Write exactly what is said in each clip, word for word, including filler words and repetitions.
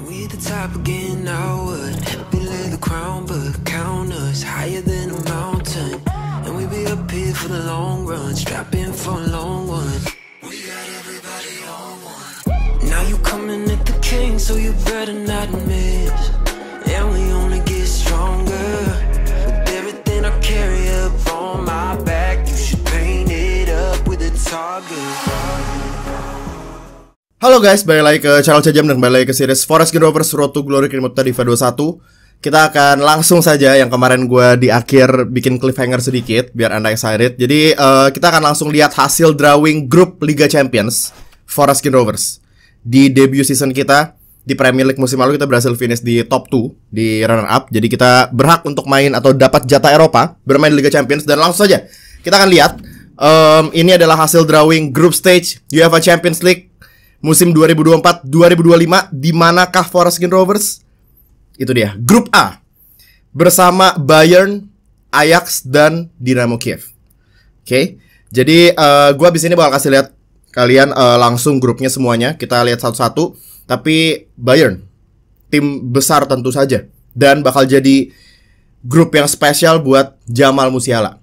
We the top again, now what? We lay the crown, but count us higher than a mountain. And we be up here for the long run, strapping for a long one. We got everybody on one. Now you coming at the king, so you better not miss. And we only get stronger with everything I carry up on my back. You should paint it up with a target. Halo guys, balik lagi ke channel Cajam dan kembali lagi ke series Forest Green Rovers Road to Glory Krimota Diva dua puluh satu. Kita akan langsung saja yang kemarin gue di akhir bikin cliffhanger sedikit biar anda excited. Jadi uh, kita akan langsung lihat hasil drawing grup Liga Champions Forest Green Rovers. Di debut season kita di Premier League musim lalu kita berhasil finish di top dua di runner up. Jadi kita berhak untuk main atau dapat jatah Eropa bermain di Liga Champions. Dan langsung saja kita akan lihat um, ini adalah hasil drawing group stage UEFA Champions League musim dua ribu dua puluh empat dua ribu dua puluh lima. Di manakah Forest Green Rovers? Itu dia, grup A bersama Bayern, Ajax, dan Dynamo Kiev. Oke, okay. Jadi uh, gue abis ini bakal kasih lihat kalian uh, langsung grupnya semuanya. Kita lihat satu-satu. Tapi Bayern, tim besar tentu saja, dan bakal jadi grup yang spesial buat Jamal Musiala.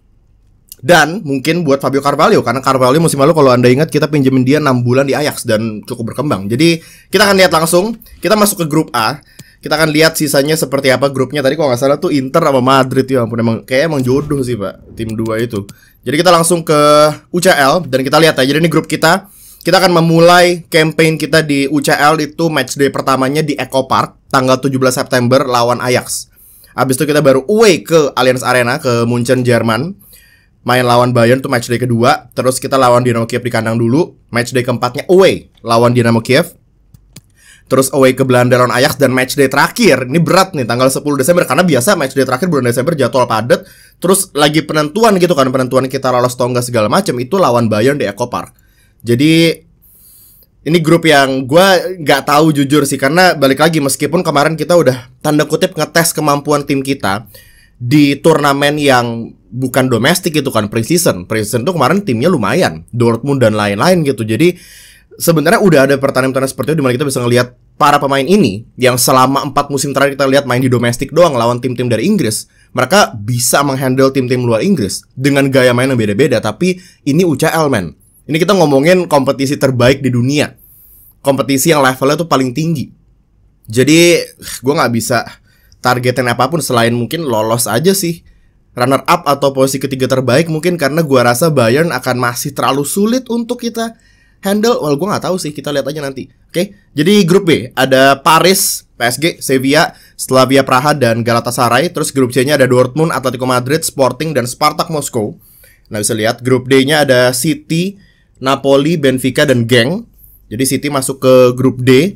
Dan mungkin buat Fabio Carvalho, karena Carvalho musim lalu kalau anda ingat kita pinjemin dia enam bulan di Ajax dan cukup berkembang. Jadi kita akan lihat langsung. Kita masuk ke grup A. Kita akan lihat sisanya seperti apa grupnya. Tadi kalau nggak salah tuh Inter sama Madrid, ya ampun, emang kayak emang jodoh sih pak tim dua itu. Jadi kita langsung ke U C L dan kita lihat aja. Jadi ini grup kita. Kita akan memulai campaign kita di U C L itu matchday pertamanya di Echo Park tanggal tujuh belas September lawan Ajax. Habis itu kita baru away ke Allianz Arena ke Munchen, Jerman. Main lawan Bayern tuh matchday kedua. Terus kita lawan Dynamo Kiev di kandang dulu. Matchday keempatnya away lawan Dynamo Kiev. Terus away ke Belanda lawan Ajax. Dan matchday terakhir, ini berat nih, tanggal sepuluh Desember. Karena biasa matchday terakhir bulan Desember jadwal padat. Terus lagi penentuan gitu kan, penentuan kita lolos atau enggak segala macam. Itu lawan Bayern di Echo Park. Jadi ini grup yang gue gak tahu jujur sih. Karena balik lagi, meskipun kemarin kita udah tanda kutip ngetes kemampuan tim kita di turnamen yang bukan domestik itu kan, pre-season. Pre-season tuh kemarin timnya lumayan, Dortmund dan lain-lain gitu. Jadi sebenarnya udah ada pertandingan-pertandingan seperti itu dimana kita bisa ngelihat para pemain ini yang selama empat musim terakhir kita lihat main di domestik doang lawan tim-tim dari Inggris. Mereka bisa menghandle tim-tim luar Inggris dengan gaya main yang beda-beda. Tapi ini U C L men. Ini kita ngomongin kompetisi terbaik di dunia, kompetisi yang levelnya tuh paling tinggi. Jadi gue gak bisa targetin apapun selain mungkin lolos aja sih, runner up atau posisi ketiga terbaik mungkin. Karena gue rasa Bayern akan masih terlalu sulit untuk kita handle. Well, gue gak tahu sih, kita lihat aja nanti. Oke, okay? Jadi grup B ada Paris, P S G, Sevilla, Slavia Praha, dan Galatasaray. Terus grup C-nya ada Dortmund, Atletico Madrid, Sporting, dan Spartak Moskow. Nah bisa lihat grup D-nya ada City, Napoli, Benfica, dan Genk. Jadi City masuk ke grup D.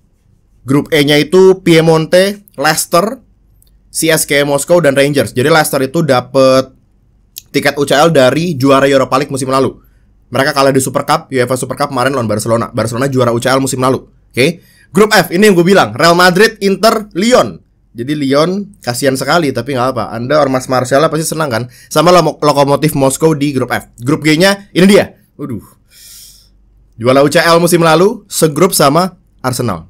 Grup E-nya itu Piemonte, Leicester, C S K A Moskow, dan Rangers. Jadi Leicester itu dapat tiket U C L dari juara Europa League musim lalu. Mereka kalah di Super Cup, UEFA Super Cup kemarin lawan Barcelona. Barcelona juara U C L musim lalu. Oke. Okay? Grup F ini yang gue bilang, Real Madrid, Inter, Lyon. Jadi Lyon kasihan sekali, tapi nggak apa. Anda Ormas Martial pasti senang kan? Sama Lokomotiv Moskow di grup F. Grup G-nya ini dia. Waduh. Juara U C L musim lalu, segrup sama Arsenal.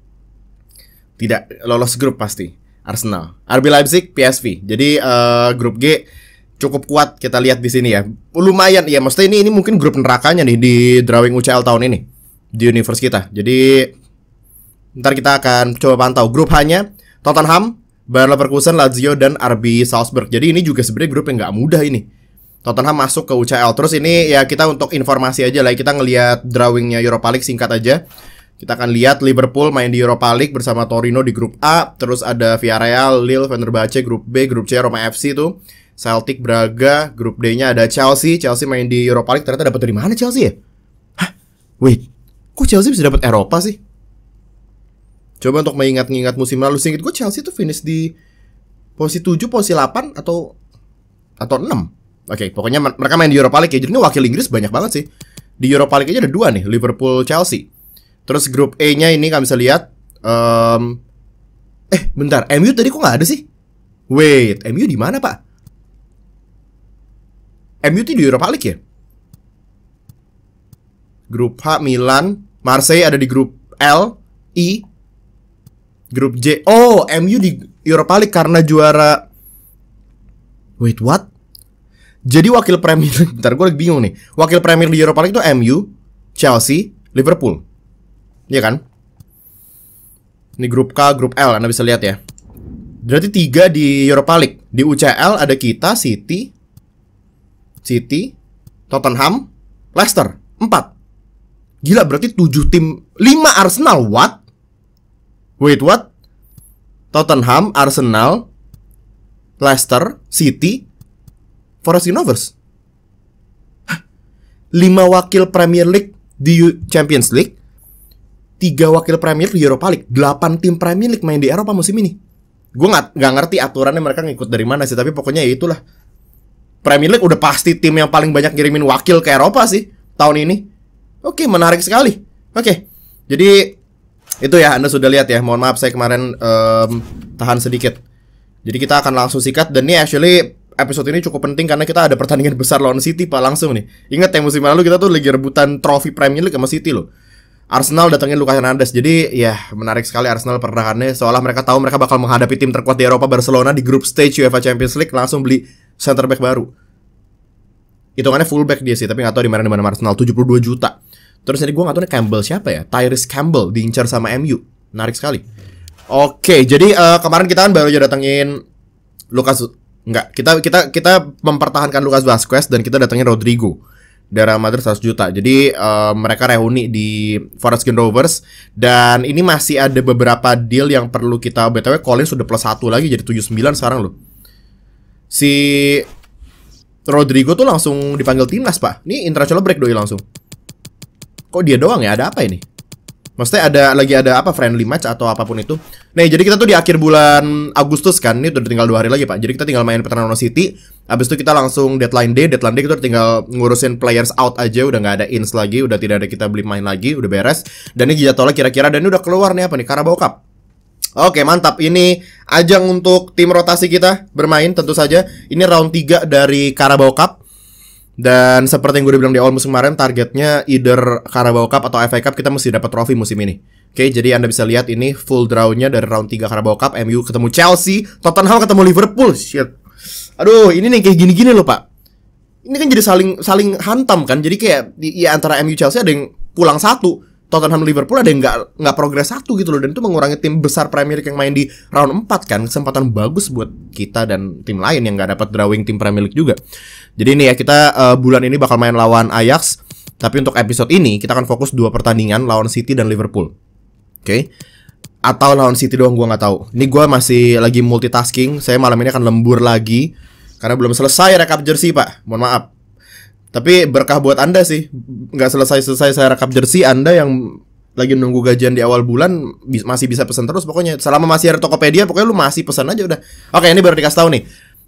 Tidak lolos grup pasti Arsenal, R B Leipzig, P S V. Jadi uh, grup G cukup kuat kita lihat di sini ya. Lumayan ya, maksudnya ini ini mungkin grup nerakanya nih di drawing U C L tahun ini di universe kita. Jadi ntar kita akan coba pantau. Grup H-nya Tottenham, Bayer Leverkusen, Lazio, dan R B Salzburg. Jadi ini juga sebenarnya grup yang nggak mudah ini. Tottenham masuk ke U C L. Terus ini ya kita untuk informasi aja lah, kita ngelihat drawingnya Europa League singkat aja. Kita akan lihat Liverpool main di Europa League bersama Torino di grup A. Terus ada Villarreal, Lille, Fenerbahce grup B. Grup C Roma F C tuh, Celtic, Braga. Grup D-nya ada Chelsea. Chelsea main di Europa League. Ternyata dapat dari mana Chelsea ya? Hah? Wait, kok Chelsea bisa dapat Eropa sih? Coba untuk mengingat-ingat musim lalu, singkat gue Chelsea tuh finish di posisi tujuh, posisi delapan atau atau enam. Oke, okay, pokoknya mereka main di Europa League ya. Jadi ini wakil Inggris banyak banget sih. Di Europa League aja ada dua nih, Liverpool, Chelsea. Terus grup E-nya ini kalian bisa lihat um, Eh, bentar, M U tadi kok nggak ada sih? Wait, M U di mana pak? M U tuh di Europa League ya? Grup H, Milan, Marseille ada di grup L, I, Grup J. Oh, M U di Europa League karena juara. Wait, what? Jadi wakil Premier League, bentar gue lagi bingung nih. Wakil Premier di Europa League itu M U, Chelsea, Liverpool. Iya kan? Ini grup K, grup L, Anda bisa lihat ya. Berarti tiga di Europa League. Di U C L ada kita, City, City, Tottenham, Leicester, empat. Gila, berarti tujuh tim. Lima Arsenal, what? Wait, what? Tottenham, Arsenal, Leicester, City, Forest Green Rovers. Hah? lima wakil Premier League di Champions League, tiga wakil Premier League di Europa League. delapan tim Premier League main di Eropa musim ini. Gue gak, gak ngerti aturannya mereka ngikut dari mana sih, tapi pokoknya ya itulah. Premier League udah pasti tim yang paling banyak ngirimin wakil ke Eropa sih tahun ini. Oke, menarik sekali. Oke, jadi itu ya, Anda sudah lihat ya. Mohon maaf saya kemarin um, tahan sedikit. Jadi kita akan langsung sikat. Dan ini actually episode ini cukup penting karena kita ada pertandingan besar lawan City Pak, langsung nih. Ingat yang musim lalu kita tuh lagi rebutan trofi Premier League sama City loh. Arsenal datangin Lucas Hernandez. Jadi ya menarik sekali Arsenal pergerakannya. Seolah mereka tahu mereka bakal menghadapi tim terkuat di Eropa, Barcelona, di grup stage UEFA Champions League. Langsung beli center back baru. Hitungannya fullback dia sih, tapi gak tahu di mana di mana Arsenal, tujuh puluh dua juta. Terus jadi gue gak tahu nih Campbell siapa ya. Tyrese Campbell diincar sama M U. Menarik sekali. Oke, jadi uh, kemarin kita kan baru aja datengin Lucas. Enggak, kita kita kita mempertahankan Lucas Vazquez dan kita datengin Rodrigo dari Real Madrid seratus juta. Jadi uh, mereka reuni di Forest Green Rovers. Dan ini masih ada beberapa deal yang perlu kita. B T W Collins sudah plus satu lagi jadi tujuh puluh sembilan sekarang loh. Si Rodrigo tuh langsung dipanggil timnas Pak. Ini international break doi langsung. Kok dia doang ya? Ada apa ini? Maksudnya ada lagi ada apa, friendly match atau apapun itu. Nah, jadi kita tuh di akhir bulan Agustus kan. Ini udah tinggal dua hari lagi Pak. Jadi kita tinggal main pertandingan City. Abis itu kita langsung deadline day. Deadline day kita udah tinggal ngurusin players out aja. Udah gak ada ins lagi. Udah tidak ada kita beli main lagi. Udah beres. Dan ini jadwalnya kira-kira. Dan ini udah keluar nih apa nih, Carabao Cup. Oke, mantap. Ini ajang untuk tim rotasi kita bermain tentu saja. Ini round tiga dari Carabao Cup. Dan seperti yang gue udah bilang di awal musim kemarin, targetnya either Carabao Cup atau F A Cup, kita mesti dapat trofi musim ini. Oke, jadi Anda bisa lihat ini full draw-nya dari round tiga Carabao Cup. M U ketemu Chelsea, Tottenham ketemu Liverpool. Shit. Aduh, ini nih kayak gini-gini loh Pak. Ini kan jadi saling saling hantam kan. Jadi kayak di, ya antara M U Chelsea ada yang pulang satu, Tottenham Liverpool ada yang nggak nggak progres satu gitu loh. Dan itu mengurangi tim besar Premier League yang main di round empat kan. Kesempatan bagus buat kita dan tim lain yang nggak dapat drawing tim Premier League juga. Jadi ini ya, kita uh, bulan ini bakal main lawan Ajax. Tapi untuk episode ini kita akan fokus dua pertandingan lawan City dan Liverpool. Oke, okay? Atau lawan City doang, gue nggak tahu. Ini gue masih lagi multitasking. Saya malam ini akan lembur lagi karena belum selesai rekap jersey Pak. Mohon maaf. Tapi berkah buat Anda sih. Nggak selesai-selesai saya rekap jersey. Anda yang lagi nunggu gajian di awal bulan masih bisa pesan terus pokoknya. Selama masih ada Tokopedia, pokoknya lu masih pesan aja udah. Oke, ini baru dikasih tahu nih.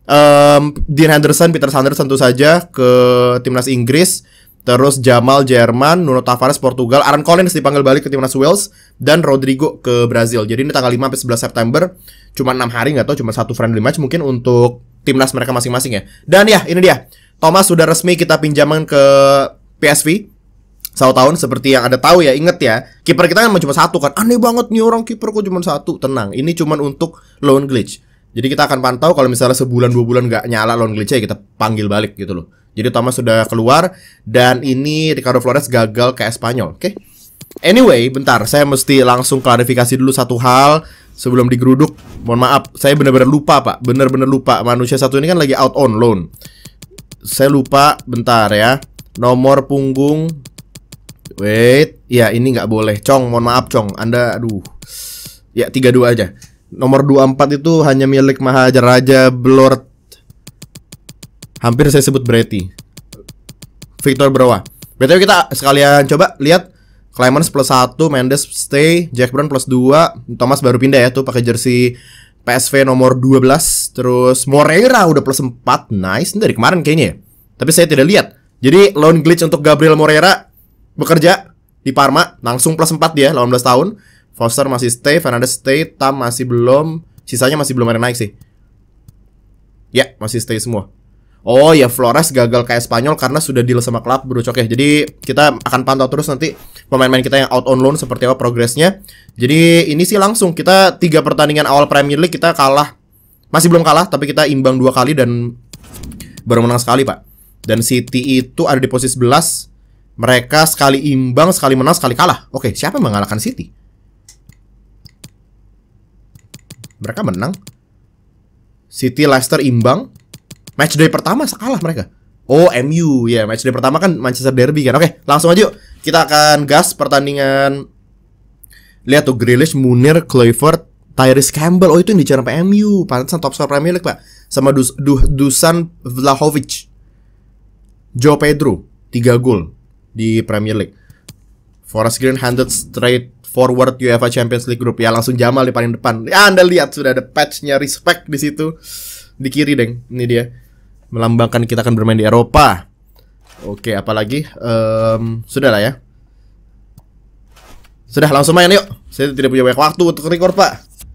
Um, Dean Henderson, Peter Sanders tentu saja ke timnas Inggris. Terus Jamal Jerman, Nuno Tavares Portugal, Aaron Collins dipanggil balik ke timnas Wales, dan Rodrigo ke Brazil. Jadi ini tanggal lima sampai sebelas September, cuma enam hari, nggak tahu, cuma satu friendly match mungkin untuk timnas mereka masing-masing ya. Dan ya, ini dia. Thomas sudah resmi kita pinjaman ke P S V satu tahun, seperti yang Anda tahu ya. Ingat ya, kiper kita kan cuma satu kan. Aneh banget nih orang kiper kok cuma satu. Tenang, ini cuma untuk loan glitch. Jadi kita akan pantau kalau misalnya sebulan dua bulan nggak nyala loan glitch-nya, kita panggil balik gitu loh. Jadi Thomas sudah keluar. Dan ini Ricardo Flores gagal ke Espanyol. Oke, okay? Anyway, bentar, saya mesti langsung klarifikasi dulu satu hal sebelum digeruduk. Mohon maaf, saya benar-benar lupa Pak. Benar-benar lupa. Manusia satu ini kan lagi out on loan. Saya lupa, bentar ya. Nomor punggung. Wait, ya ini nggak boleh. Cong, mohon maaf Cong. Anda, aduh. Ya, tiga dua aja. Nomor dua puluh empat itu hanya milik Maharaja Blord. Hampir saya sebut Brety. Victor Broa. B T W kita sekalian coba lihat. Clemens plus satu, Mendes stay, Jack Brown plus dua, Thomas baru pindah ya tuh pakai jersey P S V nomor dua belas. Terus Moreira udah plus empat. Nice, ini dari kemarin kayaknya ya. Tapi saya tidak lihat. Jadi loan glitch untuk Gabriel Moreira bekerja di Parma, langsung plus empat dia, delapan belas tahun. Foster masih stay, Fernandes stay, Tam masih belum. Sisanya masih belum ada naik sih. Ya, masih stay semua. Oh ya, Flores gagal kayak Spanyol karena sudah deal sama klub, bro. Oke, jadi kita akan pantau terus nanti pemain-pemain kita yang out on loan seperti apa progresnya. Jadi ini sih langsung kita tiga pertandingan awal Premier League kita kalah, masih belum kalah, tapi kita imbang dua kali dan baru menang sekali, Pak. Dan City itu ada di posisi sebelas. Mereka sekali imbang, sekali menang, sekali kalah. Oke, siapa yang mengalahkan City? Mereka menang. City, Leicester imbang. Matchday pertama kalah mereka. Oh, M U ya, yeah, matchday pertama kan Manchester Derby kan. Oke, langsung aja yuk. Kita akan gas pertandingan. Lihat tuh, Grealish, Munir, Kluivert, Tyrese Campbell. Oh, itu yang dicara sampai M U. Pantesan top scorer Premier League, Pak. Sama Dus Du Dusan Vlahovic. Joe Pedro, tiga gol di Premier League. Forest Green handed straight forward UEFA Champions League Group. Ya, langsung Jamal di paling depan. Ya, Anda lihat sudah ada patch-nya respect di situ. Di kiri, Deng. Ini dia. Melambangkan kita akan bermain di Eropa. Oke, apalagi um, sudah lah ya. Sudah, langsung main yuk. Saya tidak punya banyak waktu untuk record, Pak.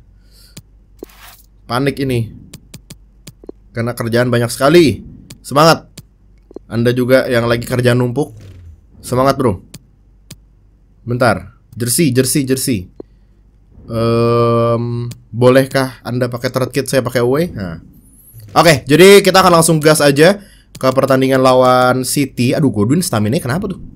Panik ini karena kerjaan banyak sekali. Semangat. Anda juga yang lagi kerjaan numpuk, semangat, bro. Bentar. Jersey, jersey, jersey. um, Bolehkah Anda pakai third kit, saya pakai away? Nah. Oke, okay, jadi kita akan langsung gas aja ke pertandingan lawan City. Aduh, Godwin stamina kenapa tuh?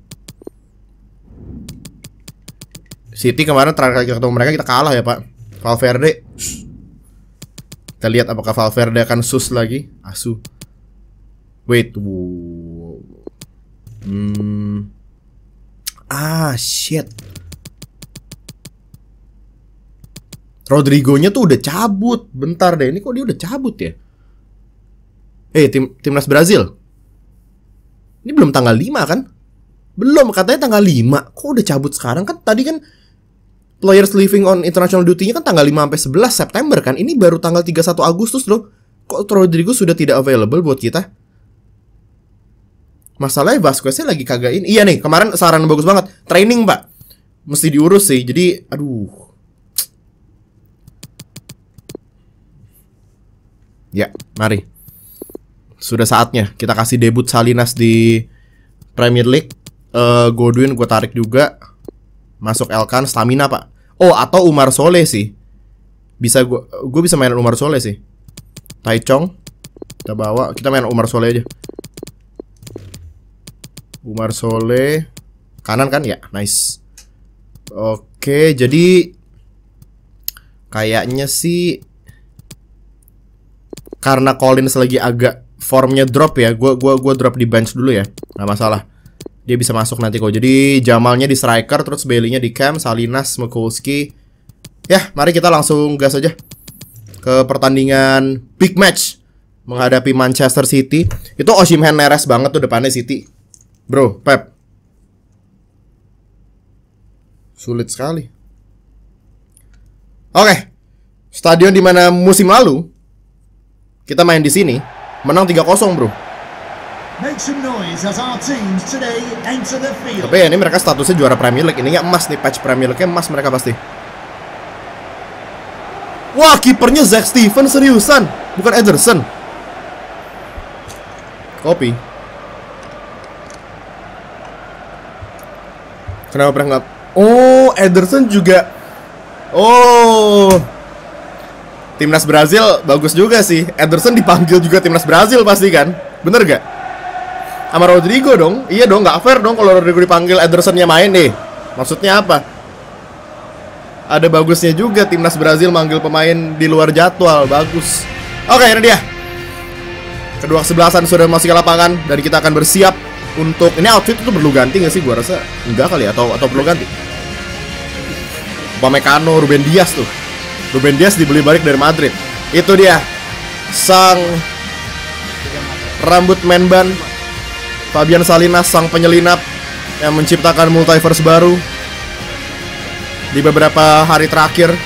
City kemarin terakhir kali ketemu mereka kita kalah ya, Pak. Valverde. Kita lihat apakah Valverde akan sus lagi. Asu. Wait. Wow. Hmm. Ah, shit. Rodrigo-nya tuh udah cabut. Bentar deh, ini kok dia udah cabut ya? Eh, tim timnas Brazil. Ini belum tanggal lima kan? Belum, katanya tanggal lima. Kok udah cabut sekarang kan? Tadi kan players leaving on international duty-nya kan tanggal lima sampai sebelas September kan? Ini baru tanggal tiga puluh satu Agustus loh. Kok Rodrigo sudah tidak available buat kita? Masalahnya Vasquez-nya lagi kagak ini. Iya nih, kemarin saran bagus banget. Training, Pak. Mesti diurus sih. Jadi, aduh. Ya, mari. Sudah saatnya kita kasih debut Salinas di Premier League. uh, Godwin gue tarik juga. Masuk Elkan, stamina, Pak. Oh, atau Umar Soleh sih. Bisa gue gue bisa main Umar Soleh sih. Tai Chong kita bawa, kita main Umar Soleh aja. Umar Soleh kanan kan ya, nice. Oke, jadi kayaknya sih karena Collins lagi agak formnya drop ya, gue gua gua drop di bench dulu ya, nggak masalah. Dia bisa masuk nanti kok. Jadi Jamalnya di striker, terus Bailey-nya di cam, Salinas, Mikulski. Ya, mari kita langsung gas aja ke pertandingan big match menghadapi Manchester City. Itu Osimhen neres banget tuh depannya City. Bro, Pep. Sulit sekali. Oke. Stadion di mana musim lalu kita main di sini, menang tiga kosong, bro. Tapi ya ini mereka statusnya juara Premier League. Ininya emas nih, patch Premier League-nya emas mereka pasti. Wah, kipernya Zack Steven seriusan, bukan Ederson. Kopi. Kenapa pernah nggak? Oh, Ederson juga. Oh, timnas Brazil bagus juga sih. Ederson dipanggil juga timnas Brazil pasti kan? Bener gak? Sama Rodrigo dong. Iya dong, nggak fair dong kalau Rodrigo dipanggil Edersonnya main deh. Maksudnya apa? Ada bagusnya juga timnas Brazil manggil pemain di luar jadwal. Bagus. Oke, ini dia. Kedua kesebelasan sudah masuk ke lapangan dan kita akan bersiap untuk ini. Outfit itu perlu ganti nggak sih? Gua rasa enggak kali ya, atau atau perlu ganti. Upamecano, Ruben Dias tuh. Ruben Dias dibeli balik dari Madrid. Itu dia sang rambut menban Fabian Salinas, sang penyelinap yang menciptakan multiverse baru di beberapa hari terakhir.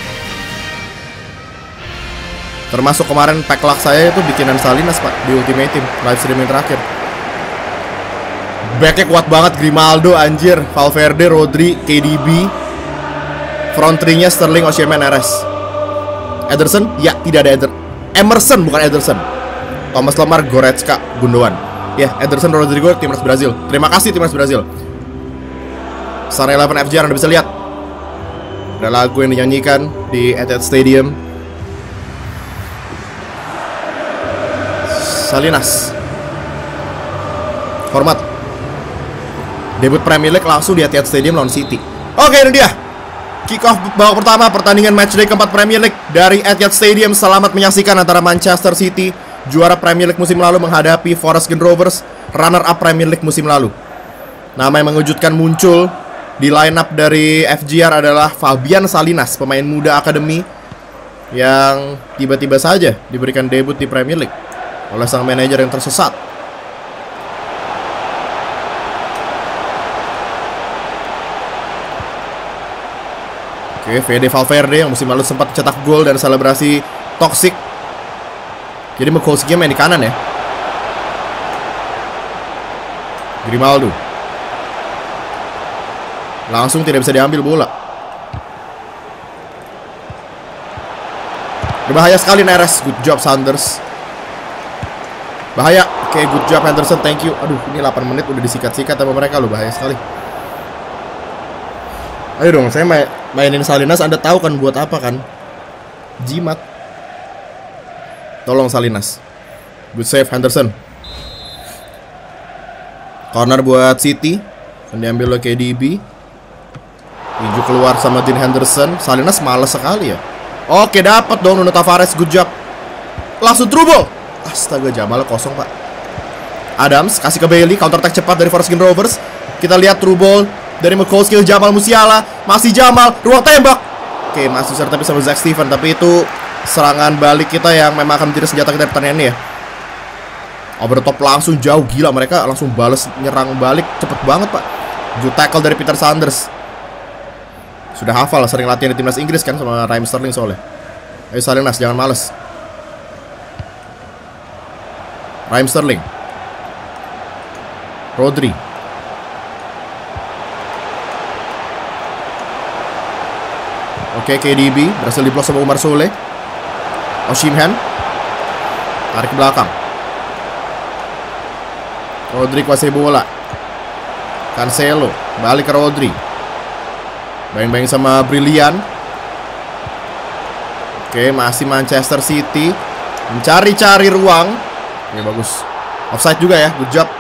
Termasuk kemarin pack luck saya itu bikinan Salinas, Pak, di Ultimate Team live streaming terakhir. Backnya kuat banget, Grimaldo, anjir, Valverde, Rodri, K D B. Front three-nya Sterling, Osimhen, Neres. Ederson? Ya, tidak ada Ederson. Emerson, bukan Ederson. Thomas Lemar, Goretzka, Gundogan. Ya, yeah, Ederson, Rodrigo, timnas Brazil. Terima kasih timnas Brazil. Star Eleven F J R Anda bisa lihat. Ada lagu yang dinyanyikan di Etihad Stadium. Salinas. Hormat. Debut Premier League langsung di Etihad Stadium lawan City. Oke, ini dia kick off babak pertama pertandingan matchday keempat Premier League dari Etihad Stadium. Selamat menyaksikan antara Manchester City, juara Premier League musim lalu, menghadapi Forest Green Rovers, runner up Premier League musim lalu. Nama yang mengejutkan muncul di line up dari F J R adalah Fabian Salinas, pemain muda akademi yang tiba-tiba saja diberikan debut di Premier League oleh sang manajer yang tersesat. Oke, Fede Valverde yang musim lalu sempat cetak gol dan selebrasi toksik. Jadi Mikulski main di kanan ya. Grimaldo langsung tidak bisa diambil bola. Berbahaya sekali Neres. Good job Sanders. Bahaya. Oke, good job Henderson. Thank you. Aduh, ini delapan menit udah disikat-sikat sama mereka loh. Bahaya sekali. Ayo dong, saya main, mainin Salinas. Anda tahu kan buat apa kan? Jimat. Tolong Salinas. Good save Henderson. Corner buat City. Yang diambil oleh K D B. Tinju keluar sama Dean Henderson. Salinas males sekali ya. Oke, dapat dong Nuno Tavares. Good job. Langsung through ball. Astaga, Jamal kosong pak. Adams kasih ke Bailey. Counter attack cepat dari Forest Green Rovers. Kita lihat through ball dari Mikulski, Jamal Musiala. Masih Jamal, ruang tembak. Oke, masih serta tapi sama Zach Steven. Tapi itu serangan balik kita yang memang akan menjadi senjata kita di pertandingan ini ya. Over the top langsung jauh. Gila, mereka langsung balas nyerang balik. Cepet banget pak. Good tackle dari Peter Sanders. Sudah hafal, sering latihan di timnas Inggris kan sama Raheem Sterling soalnya. Ayo Salinas, jangan males. Raheem Sterling. Rodri. Oke, K D B berhasil diblok sama Umar Soleh. Osimhen tarik ke belakang. Rodri kuasai bola. Cancelo balik ke Rodri. Bayang-bayang sama Brilian. Oke, masih Manchester City mencari-cari ruang. Oke, bagus. Offside juga ya, good job.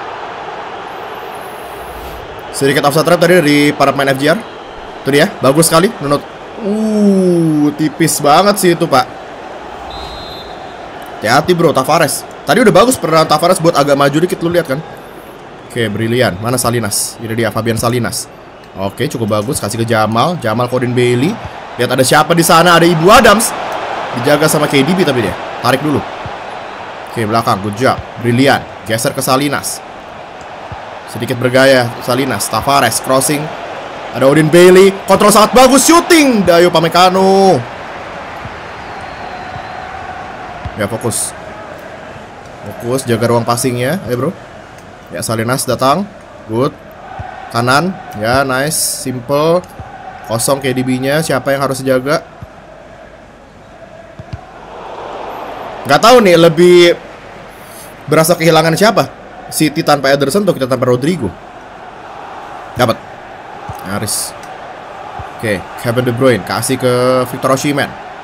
Sedikit offside trap tadi dari para pemain F J R. Itu dia, bagus sekali. Menurut Uh, tipis banget sih itu pak. Hati-hati bro, Tavares. Tadi udah bagus peran Tavares buat agak maju dikit, lu lihat kan. Oke, Brilian. Mana Salinas? Ini dia, Fabian Salinas. Oke, cukup bagus. Kasih ke Jamal. Jamal Codin Bailey. Lihat ada siapa di sana. Ada Ibu Adams. Dijaga sama K D B tapi dia. Tarik dulu. Oke, belakang. Good job. Brilian. Geser ke Salinas. Sedikit bergaya Salinas. Tavares crossing. Ada Odin Bailey, kontrol sangat bagus, shooting Dayo Pamecano. Ya, fokus. Fokus, jaga ruang passingnya. Ayo bro. Ya, Salinas datang. Good. Kanan. Ya, nice, simple. Kosong K D B-nya. Siapa yang harus jaga? Gak tahu nih, lebih berasa kehilangan siapa? City tanpa Ederson atau kita tanpa Rodrigo? Dapat. Nyaris. Oke, Kevin De Bruyne kasih ke Victor Osimhen.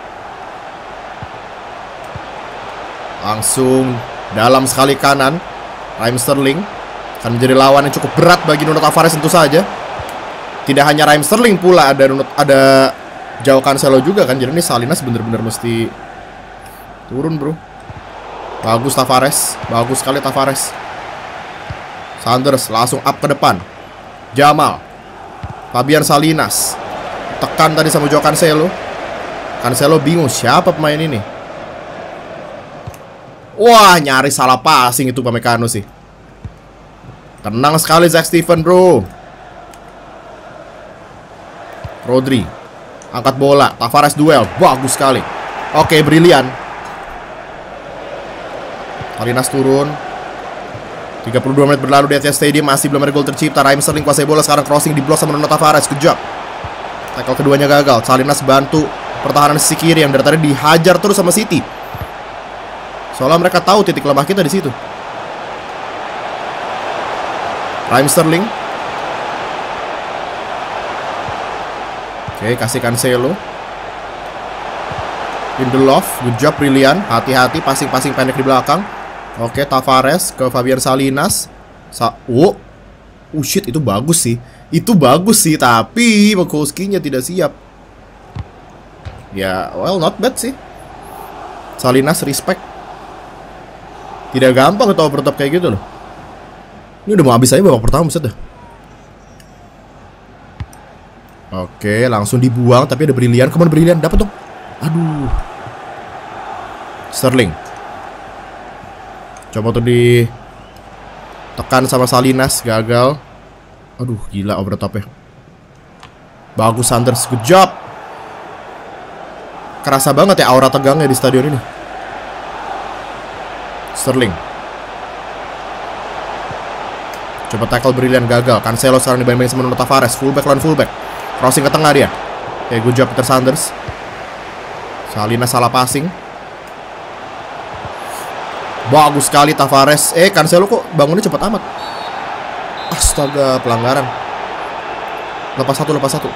Langsung dalam sekali kanan. Raheem Sterling akan menjadi lawan yang cukup berat bagi Nuno Tavares tentu saja. Tidak hanya Raheem Sterling pula, ada Nuno, ada Joao Cancelo juga kan. Jadi ini Salinas bener-bener mesti turun bro. Bagus Tavares, bagus sekali Tavares. Sanders langsung up ke depan. Jamal, Fabian Salinas tekan tadi sama Joao Cancelo. Cancelo bingung siapa pemain ini. Wah, nyaris salah passing itu Pamecano sih. Tenang sekali Zach Steven bro. Rodri angkat bola. Tavares duel, bagus sekali. Oke, Brilian. Salinas turun. tiga puluh dua menit berlalu di Etihad Stadium, masih belum ada gol tercipta. Raheem Sterling kuasai bola, sekarang crossing di blok sama Nuno Tavares. Good job. Tackle keduanya gagal. Salinas bantu pertahanan sisi kiri yang dari tadi dihajar terus sama City. Soalnya mereka tahu titik lemah kita di situ. Raheem Sterling. Oke, kasih Cancelo. Lindelof, good job, brilian. Hati-hati, passing-passing pendek di belakang. Oke, Tavares ke Fabian Salinas. Sa oh. Oh shit, itu bagus sih. Itu bagus sih, tapi Mekowski-nya tidak siap. Ya, well, not bad sih. Salinas, respect. Tidak gampang atau overtop kayak gitu loh. Ini udah mau habis aja babak pertama, buset dah. Oke, langsung dibuang, tapi ada brilian. Kemana brilian? Dapat dong. Aduh. Sterling. Coba tuh di tekan sama Salinas, gagal. Aduh, gila overtopnya. Bagus Sanders, good job. Kerasa banget ya aura tegangnya di stadion ini. Sterling. Coba tackle brilian, gagal. Cancelo sekarang dibanting sama Nuno Tavares. Fullback lawan fullback. Crossing ke tengah dia. Oke, good job Peter Sanders. Salinas salah passing. Bagus sekali Tavares. Eh, Cancelo kok bangunnya cepat amat. Astaga, pelanggaran. Lepas satu, lepas satu.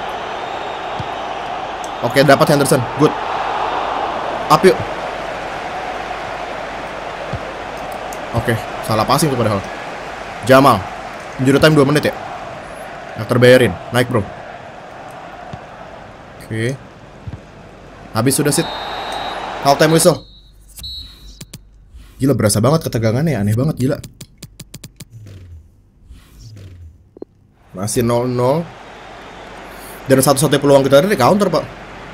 Oke, dapat Henderson. Good. Up yuk. Oke, salah passing tuh padahal. Jamal. Injury time dua menit ya. After bayarin. Naik bro. Oke. Habis sudah sit. Half time whistle. Gila, berasa banget ketegangannya. Aneh banget, gila. Masih nol nol. Dan satu-satunya peluang kita dari counter, Pak.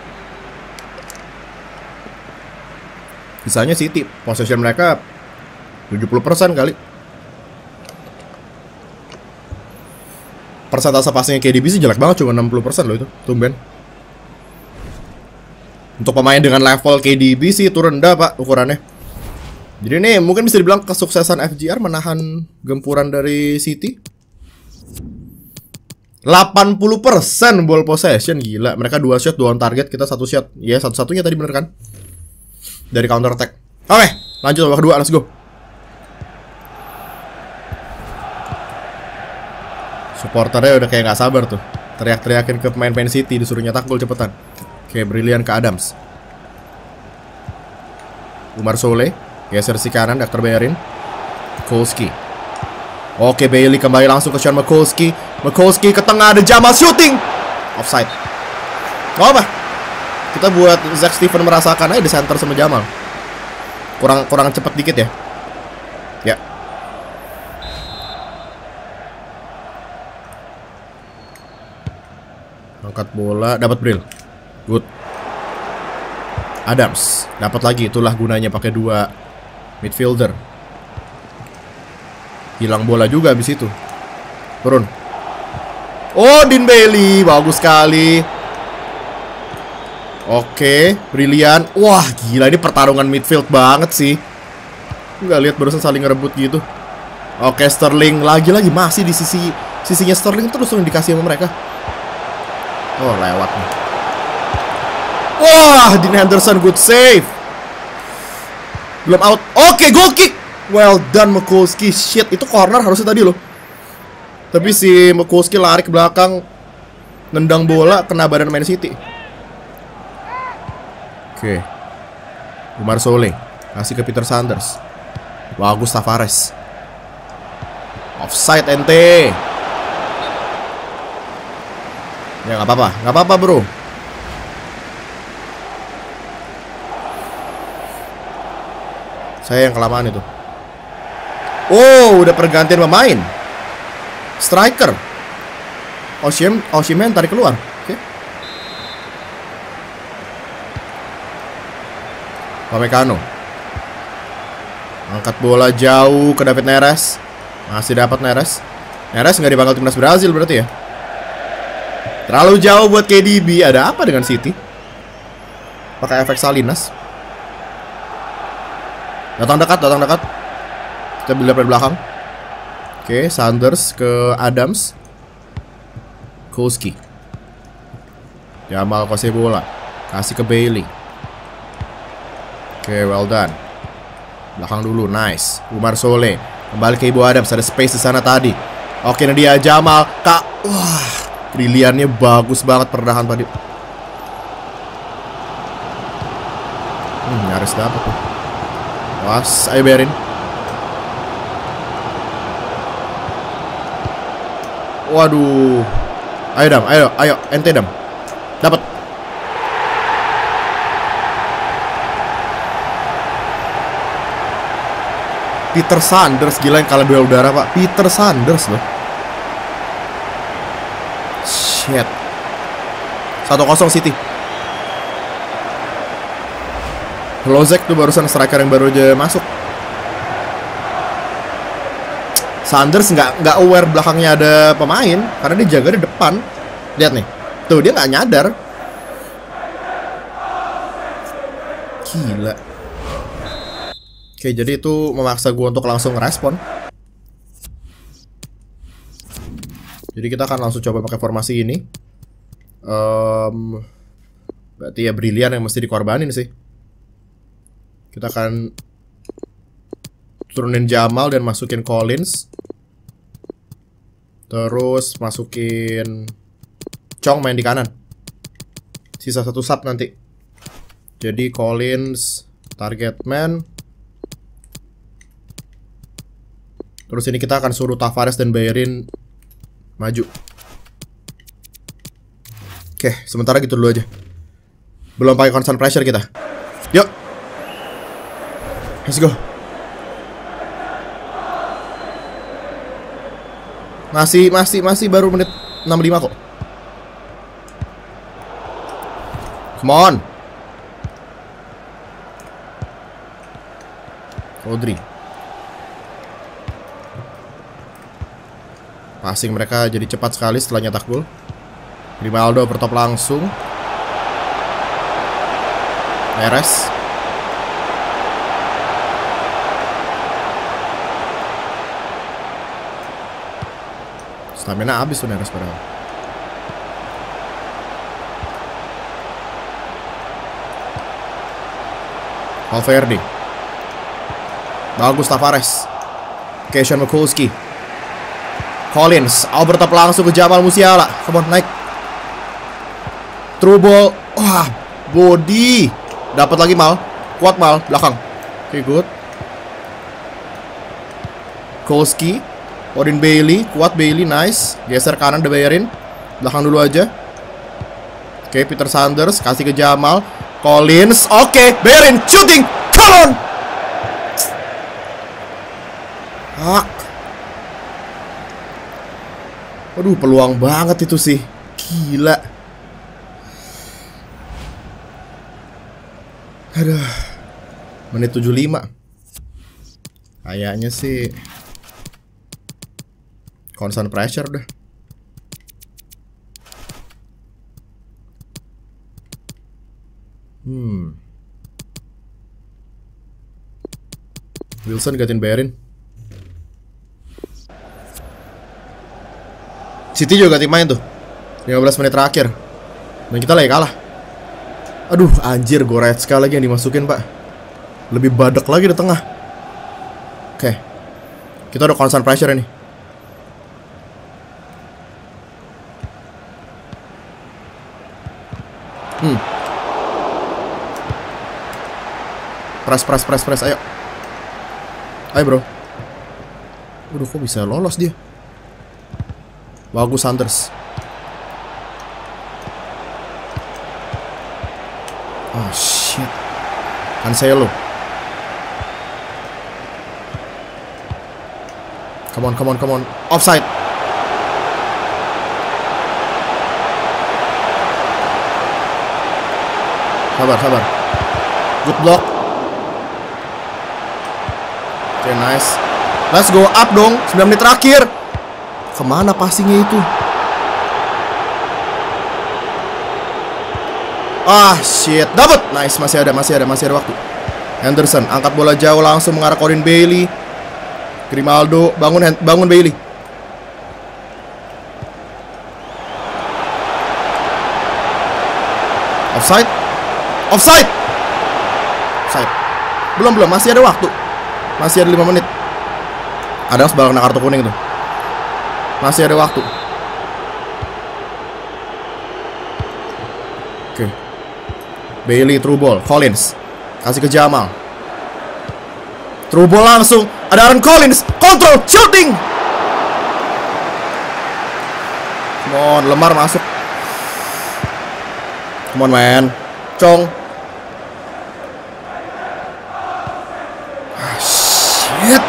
Sisanya City. Possession mereka tujuh puluh persen kali. Persentase passingnya K D B sih jelek banget, cuma enam puluh persen loh itu. Tumben. Untuk pemain dengan level K D B sih itu rendah, Pak, ukurannya. Jadi ini mungkin bisa dibilang kesuksesan F G R menahan gempuran dari City. delapan puluh persen ball possession, gila. Mereka dua shot, dua on target, kita satu shot. Ya, yeah, satu-satunya tadi bener kan? Dari counter attack. Oke, lanjut babak kedua, let's go. Supporternya udah kayak nggak sabar tuh. Teriak-teriakin ke pemain Man City, disuruh nyetak gol cepetan. Oke, brilian ke Adams. Umar Soleh geser si kanan, Dokter Bayarin. Mekowski. Oke, Bailey kembali langsung ke Sean Mekowski. Mekowski ke tengah, ada Jamal shooting. Offside. Gak apa. Kita buat Zack Steven merasakan aja di center sama Jamal. Kurang kurang cepet dikit ya. Ya. Angkat bola, dapat Bril. Good. Adams dapat lagi, itulah gunanya pakai dua midfielder. Hilang bola juga habis itu. Turun. Oh, Dean Bailey, bagus sekali. Oke, brilian. Wah, gila, ini pertarungan midfield banget sih. Nggak lihat barusan saling ngerebut gitu. Oke, Sterling lagi-lagi masih di sisi sisinya Sterling terus yang dikasih sama mereka. Oh, lewat nih. Wah, Dean Henderson, good save. Belum out. Oke, goal kick. Well done Mekowski. Shit, itu corner harusnya tadi loh. Tapi si Mekowski lari ke belakang, nendang bola kena badan Man City. Oke. Umar Soleh kasih ke Peter Sanders. Bagus Tavares. Offside ente. Ya nggak apa-apa, nggak apa-apa bro. Saya yang kelamaan itu. Oh, udah pergantian pemain. Striker. Oshim, Oshimen tarik keluar. Oke. Okay. Pamecano. Angkat bola jauh ke David Neres. Masih dapat Neres. Neres nggak dipanggil timnas Brazil berarti ya. Terlalu jauh buat K D B. Ada apa dengan City? Pakai efek Salinas. Datang dekat, datang dekat. Kita build up dari belakang. Oke, Sanders ke Adams. Mekowski. Jamal kasih bola. Kasih ke Bailey. Oke, well done. Belakang dulu, nice. Umar Soleh kembali ke Ibu Adams, ada space di sana tadi. Oke, Nadia Jamal, Kak. Wah, briliannya bagus banget perdahan tadi. Hmm, nyaris dapet tuh. Was, ayo Berin. Waduh. Ayo Dam, ayo, ayo, ente Dam. Dapat. Peter Sanders, gila yang kalah duel udara, Pak. Peter Sanders loh. Shit. satu kosong City. Lozek tuh barusan striker yang baru aja masuk. Sanders nggak nggak aware belakangnya ada pemain karena dia jaga di depan. Lihat nih, tuh dia nggak nyadar. Gila. Oke, jadi itu memaksa gue untuk langsung ngerespon. Jadi kita akan langsung coba pakai formasi ini. Um, berarti ya brilian yang mesti dikorbanin sih. Kita akan turunin Jamal dan masukin Collins. Terus masukin Chong main di kanan. Sisa satu sub nanti. Jadi Collins target man. Terus ini kita akan suruh Tavares dan Bellerin maju. Oke, sementara gitu dulu aja. Belum pakai constant pressure kita. Yuk. Let's go. Masih, masih, masih baru menit enam puluh lima kok. Come on. Rodri. Passing mereka jadi cepat sekali setelah nyetak gol. Grimaldo bertop langsung. Neres. Stamina habis tuh Neres padahal. Valverde. Bagus Tavares. Keishan Mikulski. Collins, Albert bertop langsung ke Jamal Musiala. Come on, naik. True ball. Wah, body. Dapat lagi Mal. Kuat Mal, belakang. Oke, okay, good. Kolski, Odin Bailey, kuat Bailey, nice. Geser kanan de Bellerin. Belakang dulu aja. Oke, okay, Peter Sanders kasih ke Jamal. Collins, oke, okay. Bellerin shooting. Come on. Hak. Aduh, peluang banget itu sih. Gila. Aduh. Menit tujuh puluh lima. Kayaknya sih constant pressure dah. Hmm. Wilson gantiin Bellerin. City juga ganti main tuh lima belas menit terakhir. Dan kita lagi kalah. Aduh, anjir, Goretzka lagi yang dimasukin, Pak. Lebih badak lagi di tengah. Oke. Kita udah constant pressure ini. Hmm. Press, press, press, press, ayo. Ayo, bro. Aduh, kok bisa lolos dia? Bagus Sanders. Oh shit. Cancelo. Come on, come on, come on. Offside. Sabar, sabar. Good block. Oke, okay, nice. Let's go up dong. sembilan menit terakhir. Kemana passingnya itu? Ah, shit. Dapat. Nice, masih ada, masih ada, masih ada waktu. Henderson angkat bola jauh langsung mengarah Odin Bailey. Grimaldo, bangun bangun Bailey. Offside. Offside. Offside. Belum, belum, masih ada waktu. Masih ada lima menit. Ada bakal kena kartu kuning tuh. Masih ada waktu. Oke. Okay. Bailey through ball, Collins kasih ke Jamal. Through ball langsung. Ada Aaron Collins, kontrol, shooting. Come on, Lemar masuk. Come on man. Chong. Ah, shit.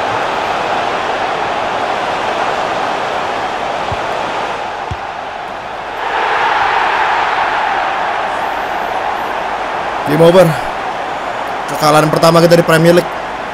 Game over. Kekalahan pertama kita di Premier League.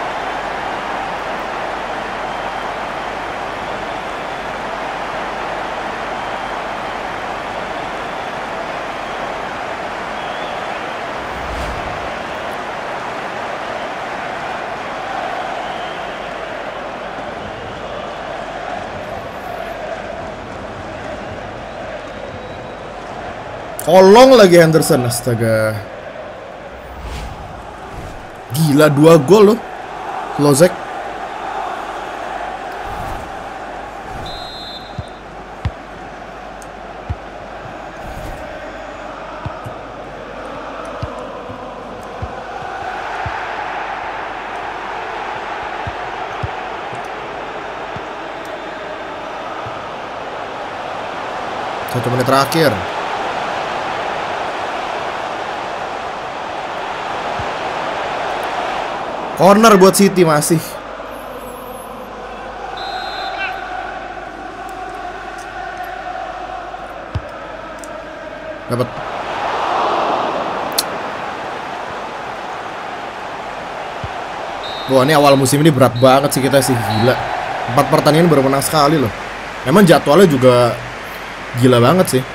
Kolong lagi Henderson, astaga. Gila, dua gol loh Lozek. Satu menit terakhir. Corner buat City masih. Dapat. Wah, ini awal musim ini berat banget sih kita sih, gila. Empat pertandingan baru menang sekali loh. Emang jadwalnya juga gila banget sih.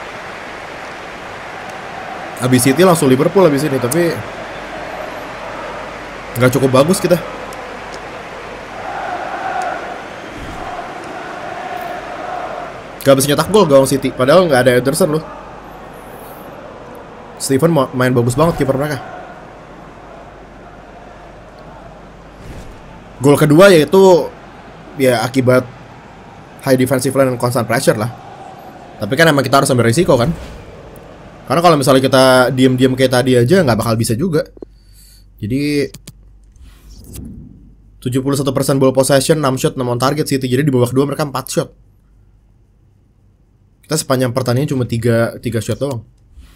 Habis City langsung Liverpool habis ini, tapi nggak cukup bagus kita. Gak bisa nyetak gol gawang City. Padahal nggak ada Ederson loh. Steven main bagus banget kiper mereka. Gol kedua yaitu ya akibat high defensive line dan constant pressure lah. Tapi kan emang kita harus ambil risiko kan. Karena kalau misalnya kita diem-diem kayak tadi aja nggak bakal bisa juga. Jadi tujuh puluh satu persen ball possession, enam shot, enam on target City. Jadi di babak kedua mereka empat shot. Kita sepanjang pertandingan cuma tiga, tiga shot doang.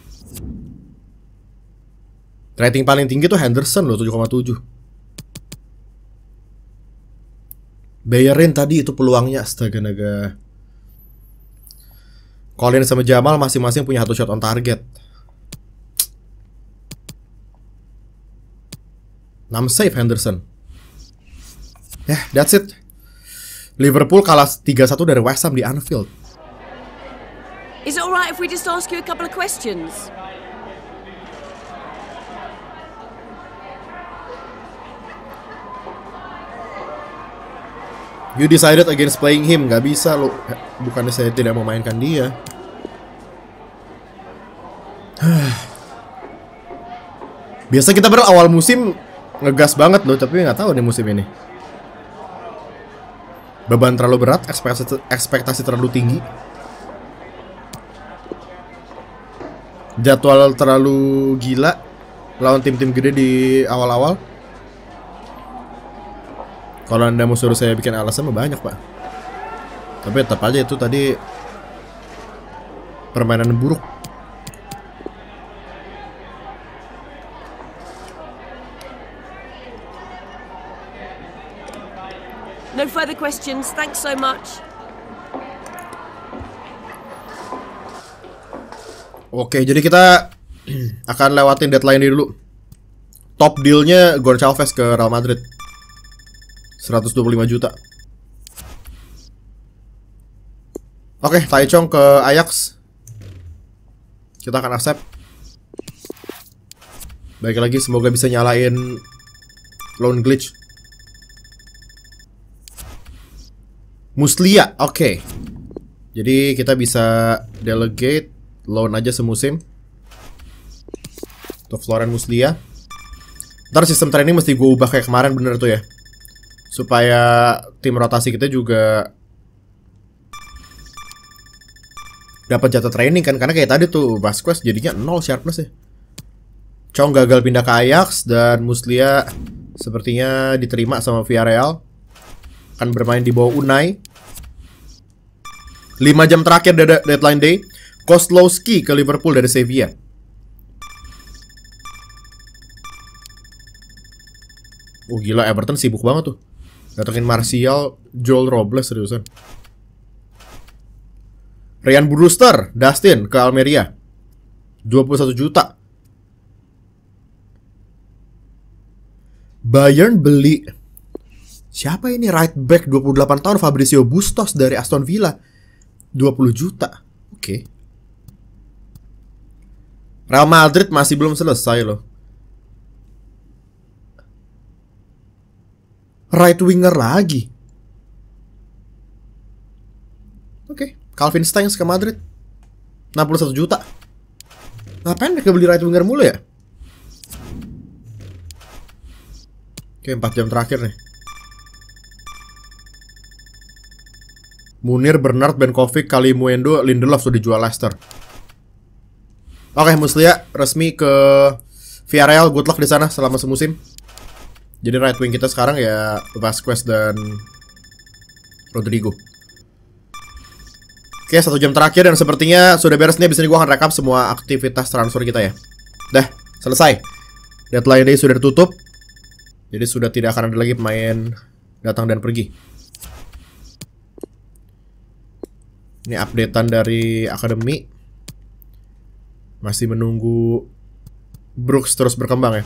Rating paling tinggi tuh Henderson loh, tujuh koma tujuh. Bayarin tadi itu peluangnya, astaga naga. Collins sama Jamal masing-masing punya satu shot on target. enam save Henderson. Ya, yeah, that's it. Liverpool kalah tiga satu dari West Ham di Anfield. Is it alright if we just ask you a couple of questions? You decided against playing him. Gak bisa lo. Bukannya saya tidak memainkan dia. Biasa kita baru awal musim ngegas banget loh, tapi nggak tahu nih musim ini. Beban terlalu berat, ekspektasi, ekspektasi terlalu tinggi. Jadwal terlalu gila lawan tim-tim gede di awal-awal. Kalau Anda mau suruh saya bikin alasan mah banyak, Pak. Tapi tetap aja itu tadi permainan buruk. No further questions. Thanks so much. Oke, jadi kita akan lewatin deadline ini dulu. Top dealnya Gonçalves ke Real Madrid, seratus dua puluh lima juta. Oke, Taichung ke Ajax. Kita akan accept. Baik lagi, semoga bisa nyalain loan glitch. Muslia, oke. Okay. Jadi kita bisa delegate loan aja semusim untuk Florian Muslia. Ntar sistem training mesti gue ubah kayak kemarin bener tuh ya. supaya tim rotasi kita juga dapat jatah training kan, karena kayak tadi tuh Vasquez jadinya nol sharpness ya. Chong gagal pindah ke Ajax dan Muslia sepertinya diterima sama Villarreal, akan bermain di bawah Unai. lima jam terakhir dari deadline day, Kozlowski ke Liverpool dari Sevilla. Oh gila, Everton sibuk banget tuh. Datengin Martial, Joel Robles seriusan. Ryan Brewster, Dustin ke Almeria, dua puluh satu juta. Bayern beli siapa ini, right back dua puluh delapan tahun Fabrizio Bustos dari Aston Villa, dua puluh juta. Oke. Okay. Real Madrid masih belum selesai loh. Right winger lagi. Oke, okay. Calvin Stengs ke Madrid, enam puluh satu juta. Ngapain mereka beli right winger mulu ya? Oke, empat jam terakhir nih. Munir, Bernard, Benkovic, Kalimuendo, Lindelof sudah dijual Leicester. Oke, Muslia resmi ke Villarreal. Good luck di sana selama semusim. Jadi right wing kita sekarang ya Vasquez dan Rodrigo. Oke, satu jam terakhir dan sepertinya sudah beres nih. Bisa nih gue akan rekap semua aktivitas transfer kita ya. Dah, selesai. Deadline day sudah ditutup. Jadi sudah tidak akan ada lagi pemain datang dan pergi. Ini updatean dari akademi. Masih menunggu Brooks terus berkembang ya.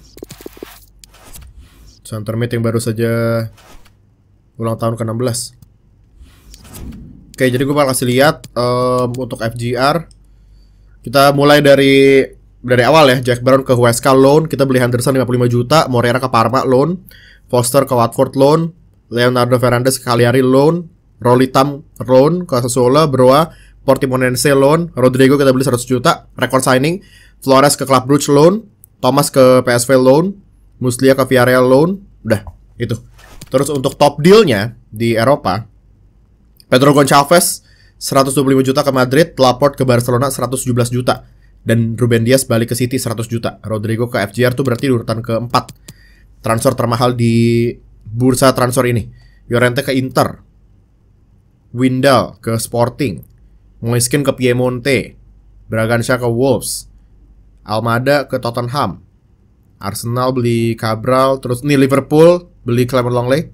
Center mid yang baru saja ulang tahun ke enam belas. Oke, jadi gue bakal kasih lihat um, untuk F G R. Kita mulai dari dari awal ya. Jack Brown ke Huesca loan. Kita beli Henderson lima puluh lima juta. Moreira ke Parma loan. Foster ke Watford loan. Leonardo Fernandes ke Cagliari loan. Rolitam loan ke Sassuolo. Broa Portimonense loan. Rodrigo kita beli seratus juta. Record signing. Flores ke Club Brugge loan. Thomas ke P S V loan. Muslia ke Villarreal loan. Udah, itu. Terus untuk top dealnya di Eropa, Pedro Gonçalves seratus dua puluh lima juta ke Madrid. Laporte ke Barcelona seratus tujuh belas juta. Dan Ruben Dias balik ke City seratus juta. Rodrigo ke F G R tuh berarti di urutan keempat transfer termahal di bursa transfer ini. Llorente ke Inter. Windal ke Sporting. Moiskin ke Piemonte. Bragança ke Wolves. Almada ke Tottenham. Arsenal beli Cabral. Terus nih Liverpool beli Clement Longley.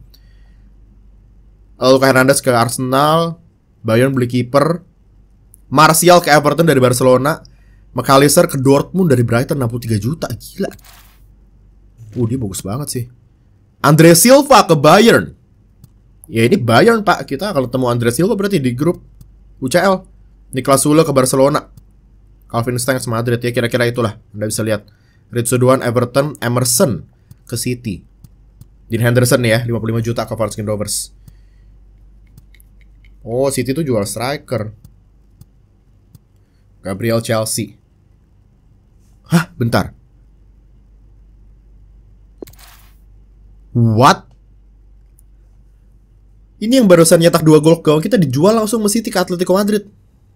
Luka Hernandez ke Arsenal. Bayern beli kiper. Martial ke Everton dari Barcelona. McAllister ke Dortmund dari Brighton enam puluh tiga juta. Gila. Uh, dia bagus banget sih. Andre Silva ke Bayern. Ya ini Bayern pak. Kita kalau ketemu Andre Silva berarti di grup U C L. Niklas Sule ke Barcelona. Calvin Stengs Madrid. Ya kira-kira itulah. Anda bisa lihat. Ritsuduan Everton. Emerson ke City. Dean Henderson ya lima puluh lima juta ke Forest Rovers. Oh, City tuh jual striker. Gabriel Chelsea. Hah, bentar. What? Ini yang barusan nyetak dua gol gawang kita dijual langsung ke City ke Atletico Madrid.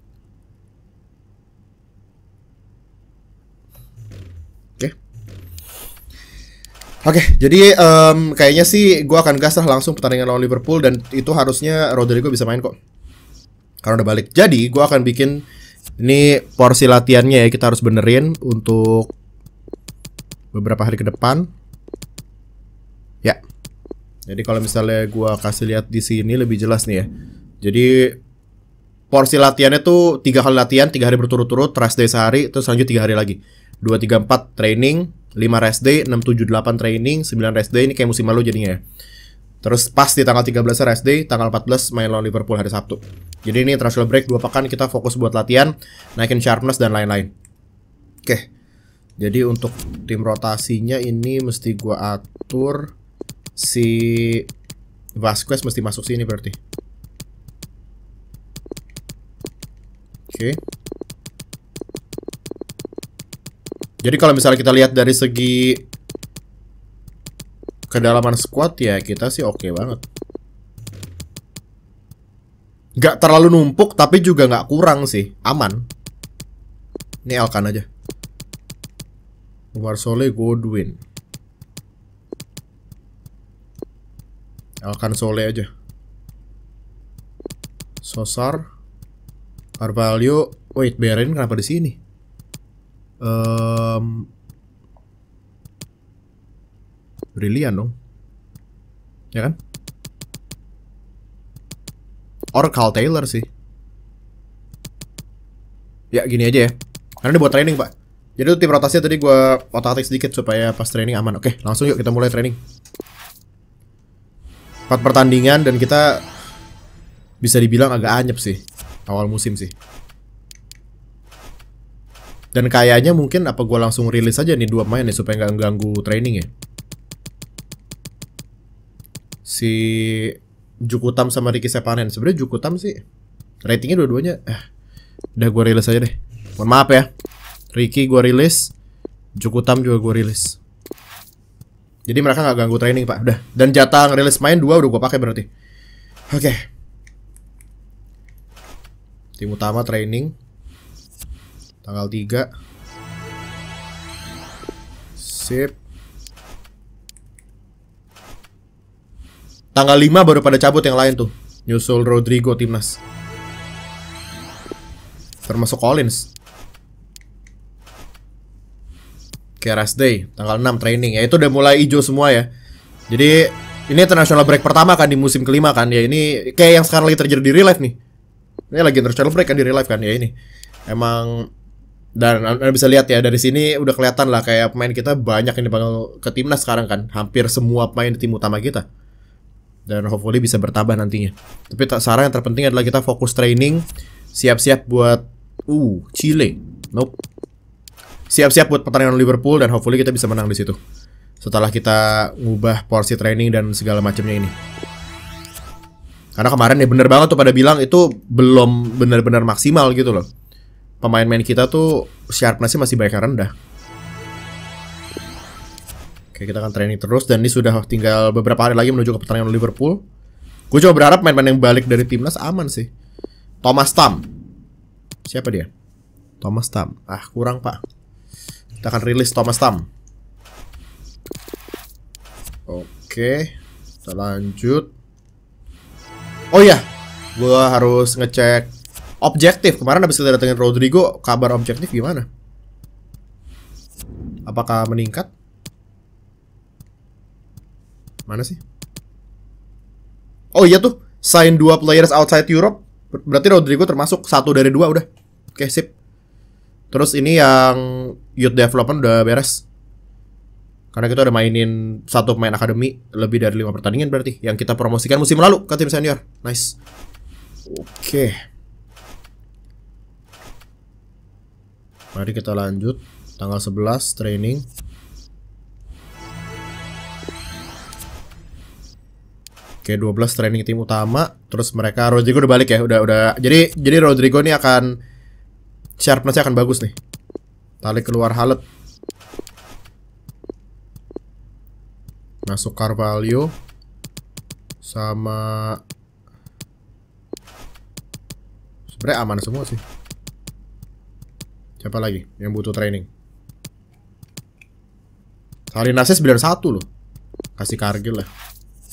Oke. Okay. Oke, okay, jadi um, kayaknya sih gue akan gas lah langsung pertandingan lawan Liverpool. Dan itu harusnya Rodrigo bisa main kok, karena udah balik. Jadi gue akan bikin ini porsi latihannya ya, kita harus benerin untuk beberapa hari ke depan. Ya. Jadi kalau misalnya gue kasih lihat di sini lebih jelas nih ya. Jadi porsi latihannya tuh tiga kali latihan, tiga hari berturut-turut, rest day sehari, terus lanjut tiga hari lagi. dua, tiga, empat training, lima rest day, enam, tujuh, delapan training, sembilan rest day. Ini kayak musim lalu jadinya ya. Terus pas di tanggal tiga belas rest day, tanggal empat belas main lawan Liverpool hari Sabtu. Jadi ini international break dua pekan, kita fokus buat latihan, naikin sharpness dan lain-lain. Oke. Jadi untuk tim rotasinya ini mesti gua atur. Si Vasquez mesti masuk sini berarti. Oke. Jadi kalau misalnya kita lihat dari segi kedalaman squad ya kita sih oke banget. Gak terlalu numpuk tapi juga gak kurang sih, aman. Ini Elkan aja. Umar Soleh, Godwin. Elkan Soleh aja. Sosar, Carvalho. Wait, Beren kenapa di sini? Um, Brilian dong, ya kan? Or Carl Taylor sih. Ya gini aja ya. Karena dia buat training pak. Jadi tuh tim rotasinya tadi gue otak-atik sedikit supaya pas training aman. Oke langsung yuk kita mulai training. Empat pertandingan dan kita bisa dibilang agak anyep sih awal musim sih. Dan kayaknya mungkin apa gue langsung rilis aja nih dua pemain ya supaya nggak ganggu training ya. Si Jukutam sama Ricky Sepanen. Sebenarnya Jukutam sih ratingnya dua-duanya eh, udah gue rilis aja deh. Mohon maaf ya. Ricky gue rilis, Jukutam juga gue rilis. Jadi mereka nggak ganggu training pak. Udah. Dan jatah rilis main dua udah gue pakai berarti. Oke. Okay. Tim utama training tanggal tiga. Sip. Tanggal lima baru pada cabut yang lain tuh. Nyusul Rodrigo timnas. Termasuk Collins. Oke, rest day tanggal enam training. Ya itu udah mulai hijau semua ya. Jadi ini international break pertama kan di musim kelima kan. Ya ini kayak yang sekarang lagi terjadi di real life nih. Ini lagi international break kan di real life kan ya ini. Emang dan Anda bisa lihat ya dari sini udah kelihatan lah kayak pemain kita banyak yang dipanggil ke timnas sekarang kan. Hampir semua pemain di tim utama kita. Dan hopefully bisa bertambah nantinya. Tapi tak saran yang terpenting adalah kita fokus training, siap-siap buat uh Chile. Nope. Siap-siap buat pertandingan Liverpool dan hopefully kita bisa menang di situ. Setelah kita ngubah porsi training dan segala macamnya ini. Karena kemarin ya bener banget tuh pada bilang itu belum benar-benar maksimal gitu loh. Pemain-pemain kita tuh sharpness-nya masih banyak yang rendah. Oke, kita akan training terus dan ini sudah tinggal beberapa hari lagi menuju ke pertandingan Liverpool. Gue coba berharap main-main yang balik dari timnas aman sih. Thomas Tam. Siapa dia? Thomas Tam. Ah, kurang, Pak. Kita akan rilis Thomas Tam. Oke, kita lanjut. Oh iya, gue harus ngecek objektif. Kemarin habis kita datengin Rodrigo, kabar objektif gimana? Apakah meningkat? Mana sih? Oh iya tuh, sign dua players outside Europe. Berarti Rodrigo termasuk satu dari dua udah. Oke, sip. Terus ini yang youth development udah beres. Karena kita udah mainin satu pemain akademi lebih dari lima pertandingan berarti yang kita promosikan musim lalu ke tim senior. Nice. Oke. Mari kita lanjut. Tanggal sebelas training. Oke, dua belas training tim utama. Terus mereka Rodrigo udah balik ya, udah udah. Jadi jadi Rodrigo ini akan sharpness-nya akan bagus nih. Tarik keluar Halet. Masuk Carvalho sama sebenarnya aman semua sih. Siapa lagi yang butuh training? Sarinasnya sembilan puluh satu loh. Kasih Kargil lah.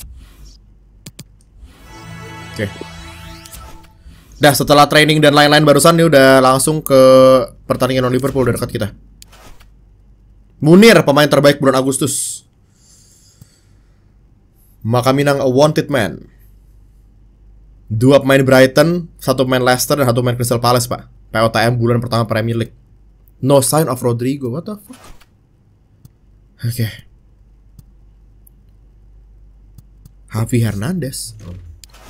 Oke. Dah setelah training dan lain-lain barusan nih udah langsung ke pertandingan Liverpool udah dekat kita. Munir pemain terbaik bulan Agustus. Maka Minang a wanted man. Dua pemain Brighton, satu pemain Leicester dan satu pemain Crystal Palace, Pak. P O T M bulan pertama Premier League. No sign of Rodrigo. What the fuck? Oke. Okay. Javi Hernandez. Oh.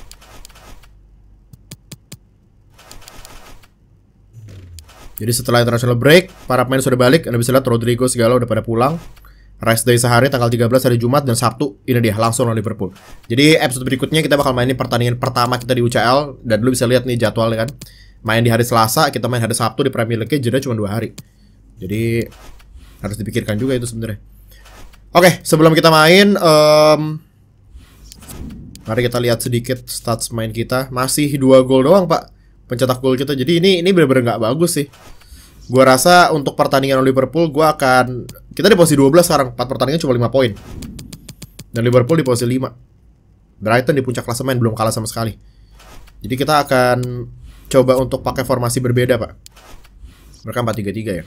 Jadi setelah international break, para pemain sudah balik. Anda bisa lihat Rodrigo segala udah pada pulang. Rest day sehari tanggal tiga belas hari Jumat dan Sabtu ini dia langsung lawan Liverpool. Jadi episode berikutnya kita bakal mainin pertandingan pertama kita di U C L dan lu bisa lihat nih jadwalnya kan. Main di hari Selasa, kita main hari Sabtu di Premier League, jeda cuma dua hari. Jadi harus dipikirkan juga itu sebenarnya. Oke, sebelum kita main, um, mari kita lihat sedikit stats main kita. Masih dua gol doang, Pak, pencetak gol kita. Jadi ini ini benar-benar nggak bagus sih. Gua rasa untuk pertandingan Liverpool, gua akan, kita di posisi dua belas sekarang, empat pertandingan cuma lima poin. Dan Liverpool di posisi lima. Brighton di puncak klasemen belum kalah sama sekali. Jadi kita akan coba untuk pakai formasi berbeda, Pak. Mereka empat tiga tiga ya.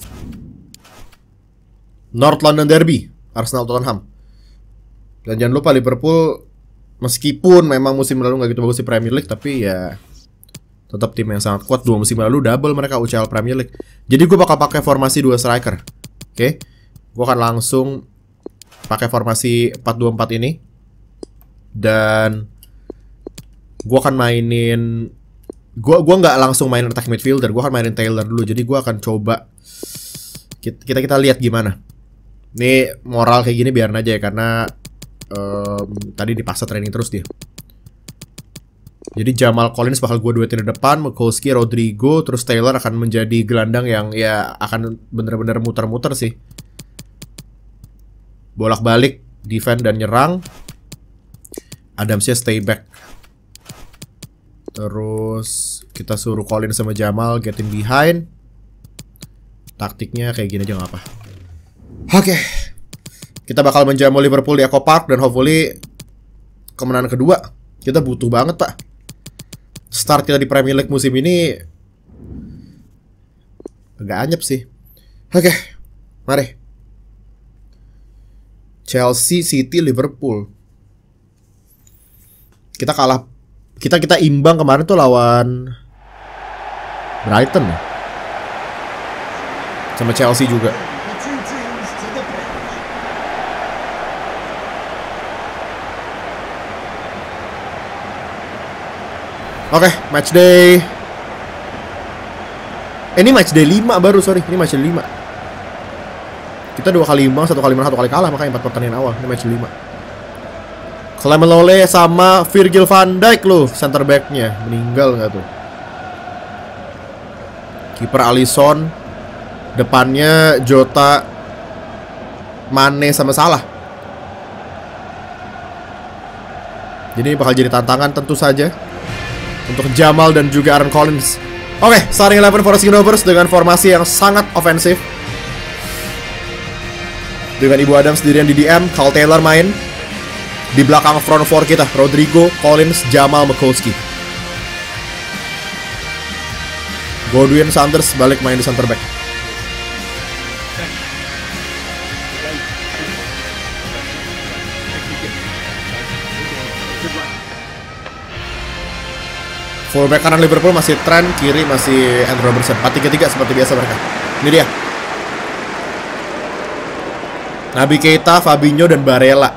North London Derby, Arsenal Tottenham. Dan jangan lupa Liverpool, meskipun memang musim lalu nggak gitu bagus di Premier League, tapi ya tetap tim yang sangat kuat. Dua musim lalu double mereka U C L Premier League. Jadi gue bakal pakai formasi dua striker. Oke, okay? Gue akan langsung pakai formasi empat dua empat ini. Dan gue akan mainin, gue gua nggak langsung main attack midfielder. Gue akan mainin Taylor dulu. Jadi gue akan coba kita kita, kita lihat gimana. Ini moral kayak gini biarin aja ya, karena um, tadi dipaksa training terus dia. Jadi Jamal Collins bakal gue duetin di depan, Mckoski, Rodrigo, terus Taylor akan menjadi gelandang yang ya akan bener-bener muter-muter sih. Bolak-balik, defend dan nyerang. Adamsnya stay back. Terus kita suruh Collins sama Jamal get in behind. Taktiknya kayak gini aja nggak apa. Oke, okay. Kita bakal menjamu Liverpool di Echo Park dan hopefully kemenangan kedua. Kita butuh banget, Pak. Start kita di Premier League musim ini agak anyep sih. Oke, okay. Mari. Chelsea, City, Liverpool. Kita kalah. Kita kita imbang kemarin tuh lawan Brighton ya. Sama Chelsea juga. Oke, okay, match day. Eh, ini match day lima baru, sorry. Ini match day lima. Kita dua kali imbang, satu kali menang, satu kali kalah, makanya empat pertandingan awal. Ini match day lima. Clement Lole sama Virgil van Dijk loh, center back-nya. Meninggal nggak tuh? Kiper Alisson. Depannya Jota, Mane sama Salah. Jadi bakal jadi tantangan tentu saja untuk Jamal dan juga Aaron Collins. Oke, okay, starting eleven Forest Rovers dengan formasi yang sangat ofensif. Dengan Ibu Adam sendirian di D M, Carl Taylor main. Di belakang front four kita, Rodrigo, Collins, Jamal, Mckoski. Godwin Sanders balik main di center back. Fullback kanan Liverpool masih Trent, kiri masih Andrew Robertson. empat tiga tiga seperti biasa mereka. Ini dia. Naby Keita, Fabinho dan Barella.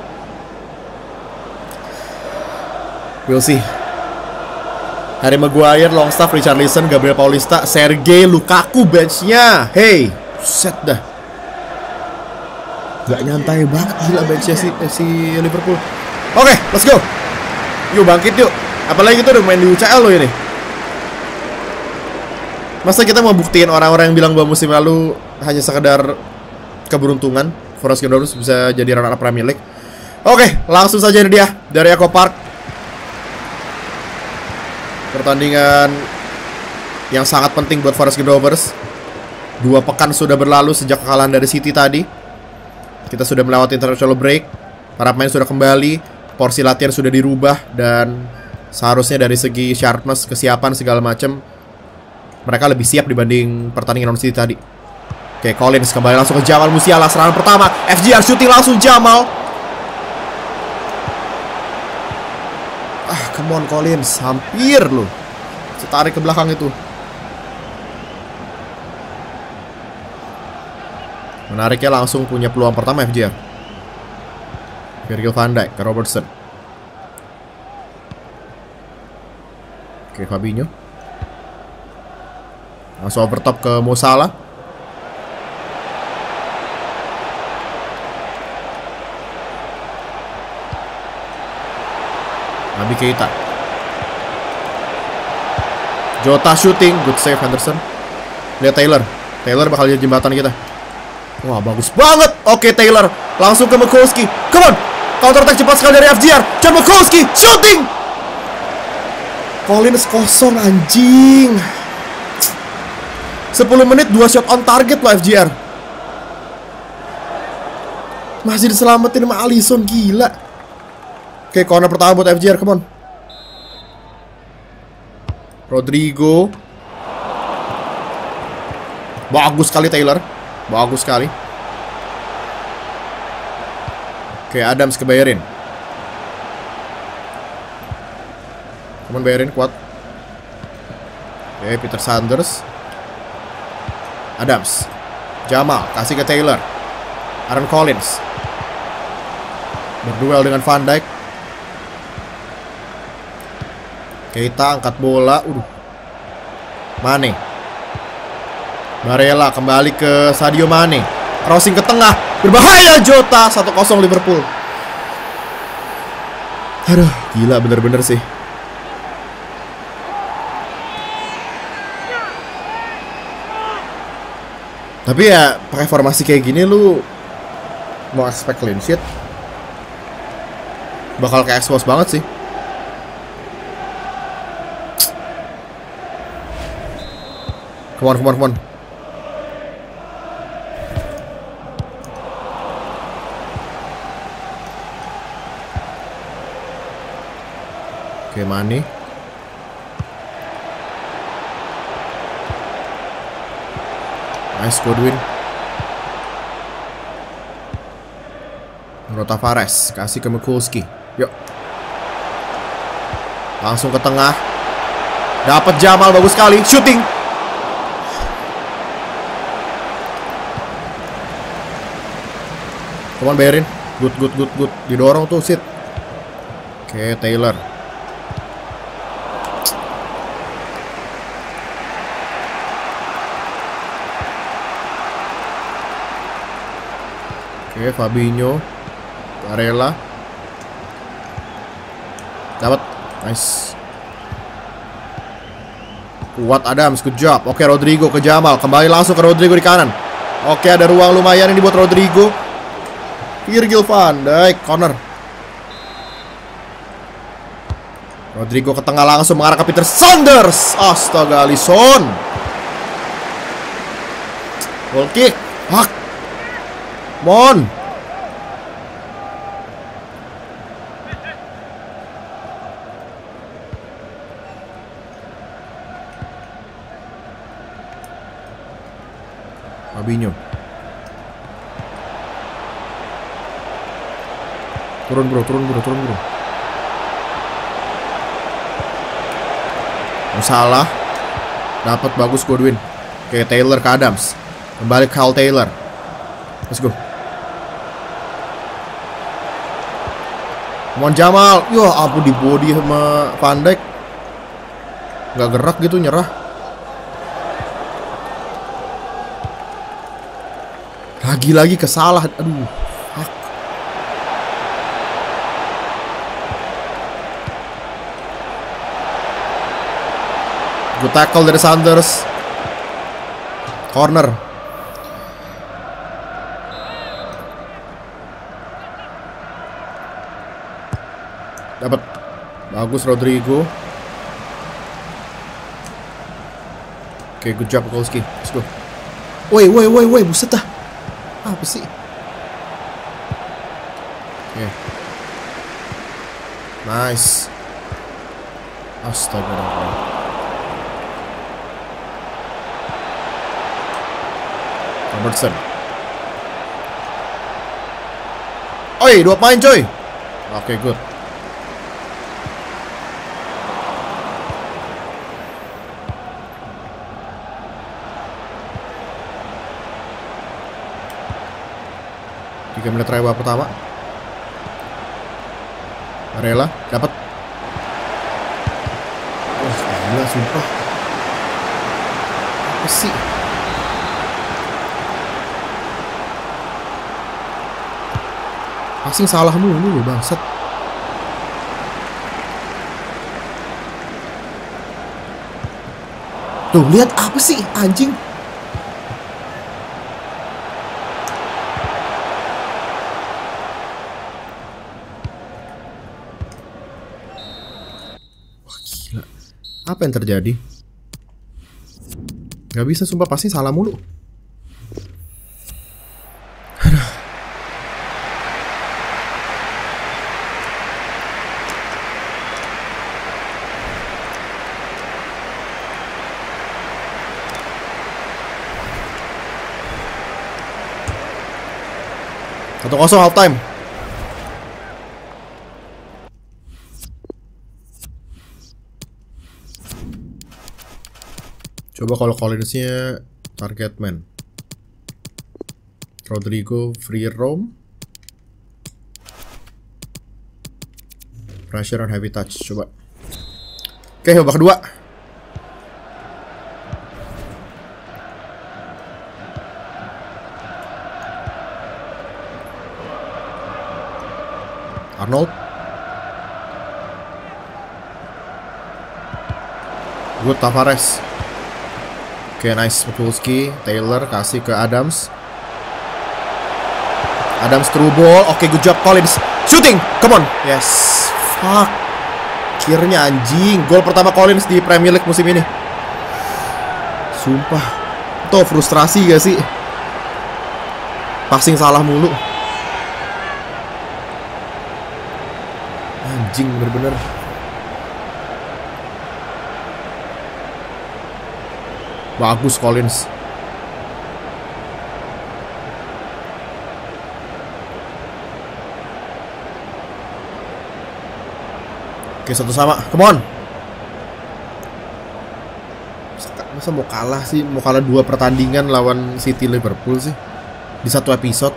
We'll see. Harry Maguire, Longstaff, Richarlison, Gabriel Paulista, Sergei Lukaku benchnya. Hey, set dah. Gak nyantai banget gila benchnya si, si Liverpool. Oke, okay, let's go. Yuk bangkit yuk. Apalagi kita udah main di U C L loh ini. Masa kita mau buktiin orang-orang yang bilang bahwa musim lalu hanya sekedar keberuntungan Forest Rovers bisa jadi runner up Premier League. Oke, langsung saja ini dia dari Echo Park. Pertandingan yang sangat penting buat Forest Rovers. Dua pekan sudah berlalu sejak kekalahan dari City tadi. Kita sudah melewati international break. Para pemain sudah kembali. Porsi latihan sudah dirubah. Dan seharusnya dari segi sharpness, kesiapan segala macam, mereka lebih siap dibanding pertandingan lawan City tadi. Oke, Collins kembali langsung ke Jamal Musiala. Serangan pertama, F G R shooting langsung Jamal. Ah, come on Collins, hampir loh. Tarik ke belakang itu. Menariknya langsung punya peluang pertama F G R. Virgil van Dijk ke Robertson. Oke, Fabinho. Langsung overtop ke Mo Salah. Naby Keita. Jota shooting, good save Henderson. Lihat Taylor. Taylor bakal jadi jembatan kita. Wah, bagus banget. Oke, Taylor langsung ke Mikulski. Come on. Counter attack cepat sekali dari F G R. John Mikulski shooting. Collins kosong anjing. sepuluh menit dua shot on target loh F G R. Masih diselamatin sama Alisson, gila. Oke, corner pertama buat F G R, come on. Rodrigo. Bagus sekali Taylor. Bagus sekali. Oke, Adams ke Bellerin. Come on Bellerin, kuat. Oke, Peter Sanders. Adams. Jamal, kasih ke Taylor. Aaron Collins. Berduel dengan Van Dijk. Keita angkat bola. Udah. Mane. Barella kembali ke Sadio Mane. Crossing ke tengah. Berbahaya Jota. satu kosong Liverpool. Aduh, gila bener-bener sih. Tapi ya pakai formasi kayak gini lu mau expect clean sheet bakal kayak expose banget sih. Come on, come on, come on. Oke, Mane. Nice, Godwin. Bruno Tavares kasih ke Mikulski. Yuk. Langsung ke tengah. Dapat Jamal, bagus sekali. Shooting. Come on Bellerin. Good, good, good, good. Didorong tuh, sit. Oke, Taylor. Oke, Fabinho. Barella. Dapat. Nice. Kuat Adams, good job. Oke, Rodrigo ke Jamal. Kembali langsung ke Rodrigo di kanan. Oke, ada ruang lumayan ini buat Rodrigo. Virgil van Dijk, corner. Rodrigo ke tengah langsung mengarah ke Peter Sanders. Astaga, Alisson. Goal kick. Hak. Mon. Fabinho. Turun bro, turun bro, turun bro. Salah. Dapat bagus Godwin. Oke, Taylor ke Adams. Kembali Kyle Taylor. Let's go. Mon Jamal. Yo, ampun di body sama Van Dijk. Gak gerak gitu, nyerah. Lagi-lagi kesalah. Aduh. Fuck. Good tackle dari Sanders. Corner. Dapat. Bagus Rodrigo. Oke, good job Mikulski. Let's go. Woi, woi, woi, woi, buset dah. Apa sih? Oke. Nice. Astaga. Robertson. Oi, dua main coy. Oke, good. Tiga menit terakhir babak pertama. Barella dapat. Wah, gila sumpah. Apa sih? Passing salah mulu bangsat. Tuh, lihat apa sih anjing? Apa yang terjadi? Gak bisa, sumpah pasti salah mulu. Aduh. Satu kosong half time. Coba kalau Collinsnya target man. Rodrigo free roam. Pressure on heavy touch. Coba. Oke, babak kedua. Arnold. Good Tavares. Oke, okay, nice. Mutulski, Taylor kasih ke Adams. Adams through ball. Oke, okay, good job Collins. Shooting, come on. Yes. Fuck. Akhirnya anjing. Gol pertama Collins di Premier League musim ini. Sumpah. Itu frustrasi gak sih? Passing salah mulu. Anjing bener-bener. Bagus Collins. Oke, satu sama. Come on. Masa mau kalah sih? Mau kalah dua pertandingan lawan City Liverpool sih di satu episode.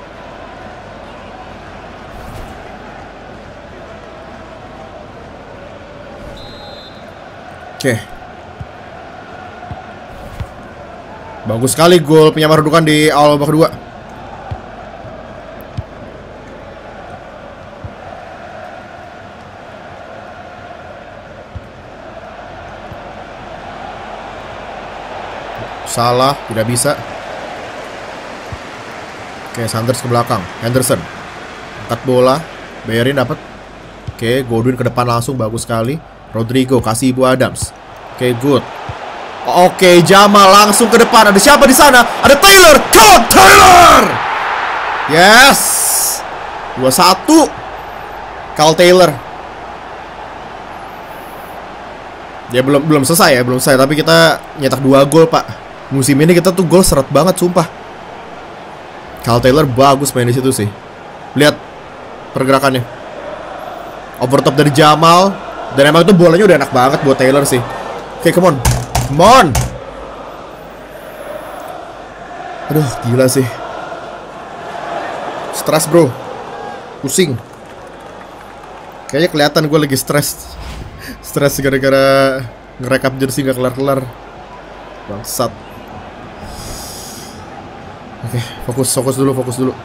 Oke. Bagus sekali gol penyamar kedudukan di awal babak kedua. Salah, tidak bisa. Oke, Sanders ke belakang. Henderson angkat bola, Bellerin dapat. Oke, Godwin ke depan langsung, bagus sekali. Rodrigo kasih Ibu Adams. Oke, good. Oke, Jamal langsung ke depan. Ada siapa di sana? Ada Taylor. Come Taylor. Yes. dua satu. Carl Taylor. Ya belum belum selesai ya, belum selesai, tapi kita nyetak dua gol, Pak. Musim ini kita tuh gol seret banget, sumpah. Carl Taylor bagus main di situ sih. Lihat pergerakannya. Overtop dari Jamal. Dan emang itu bolanya udah enak banget buat Taylor sih. Oke, come on. Come on. Aduh, gila sih. Stres, bro. Pusing. Kayaknya kelihatan gue lagi stres. Stres gara-gara ngerekap jersey gak kelar-kelar. Bangsat. Oke, fokus, fokus dulu, fokus dulu.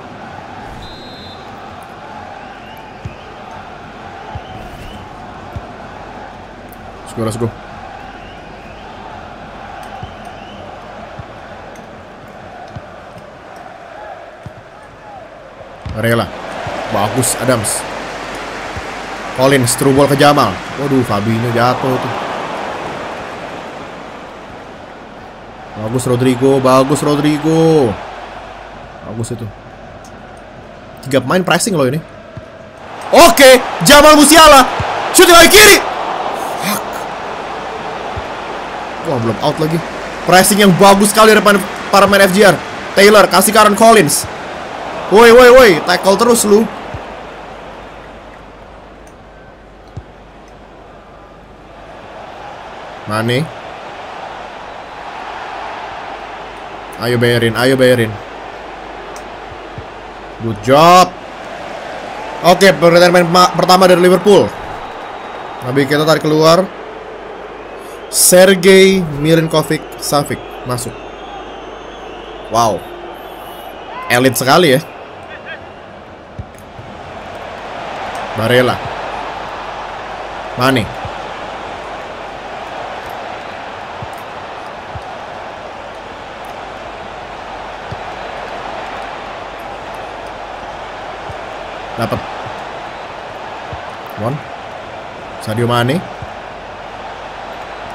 Let's go, let's go. Rela. Bagus Adams. Collins through ball ke Jamal. Waduh, Fabinho jatuh tuh. Bagus Rodrigo, bagus Rodrigo. Bagus itu. Tiga pemain pressing loh ini. Oke, Jamal Musiala. Shooting lagi kiri. Fuck. Wah, belum out lagi. Pressing yang bagus sekali depan para main F J R. Taylor kasih ke Aaron Collins. Woi, woi, woi, tackle terus lu. Mane. Ayo Bellerin, ayo Bellerin. Good job. Oke, pertandingan pertama dari Liverpool. Tapi kita tarik keluar. Sergei Milinkovic Savic masuk. Wow. Elit sekali ya. Barella. Mane. Dapat. One. Sadio Mane.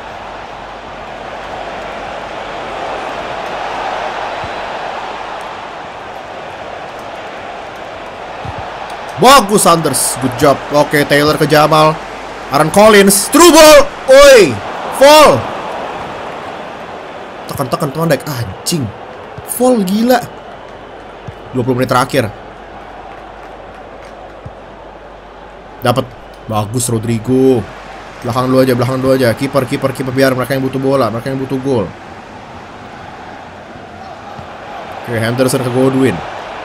Bagus Sanders, good job. Oke, Taylor ke Jamal. Aaron Collins, through ball. Oi, fall. Tekan-tekan Van Dijk, anjing. Fall gila. dua puluh menit terakhir. Dapat. Bagus Rodrigo. Belakang dulu aja, belakang dulu aja. Kiper, kiper, kiper biar mereka yang butuh bola, mereka yang butuh gol. Oke, Henderson ke Godwin.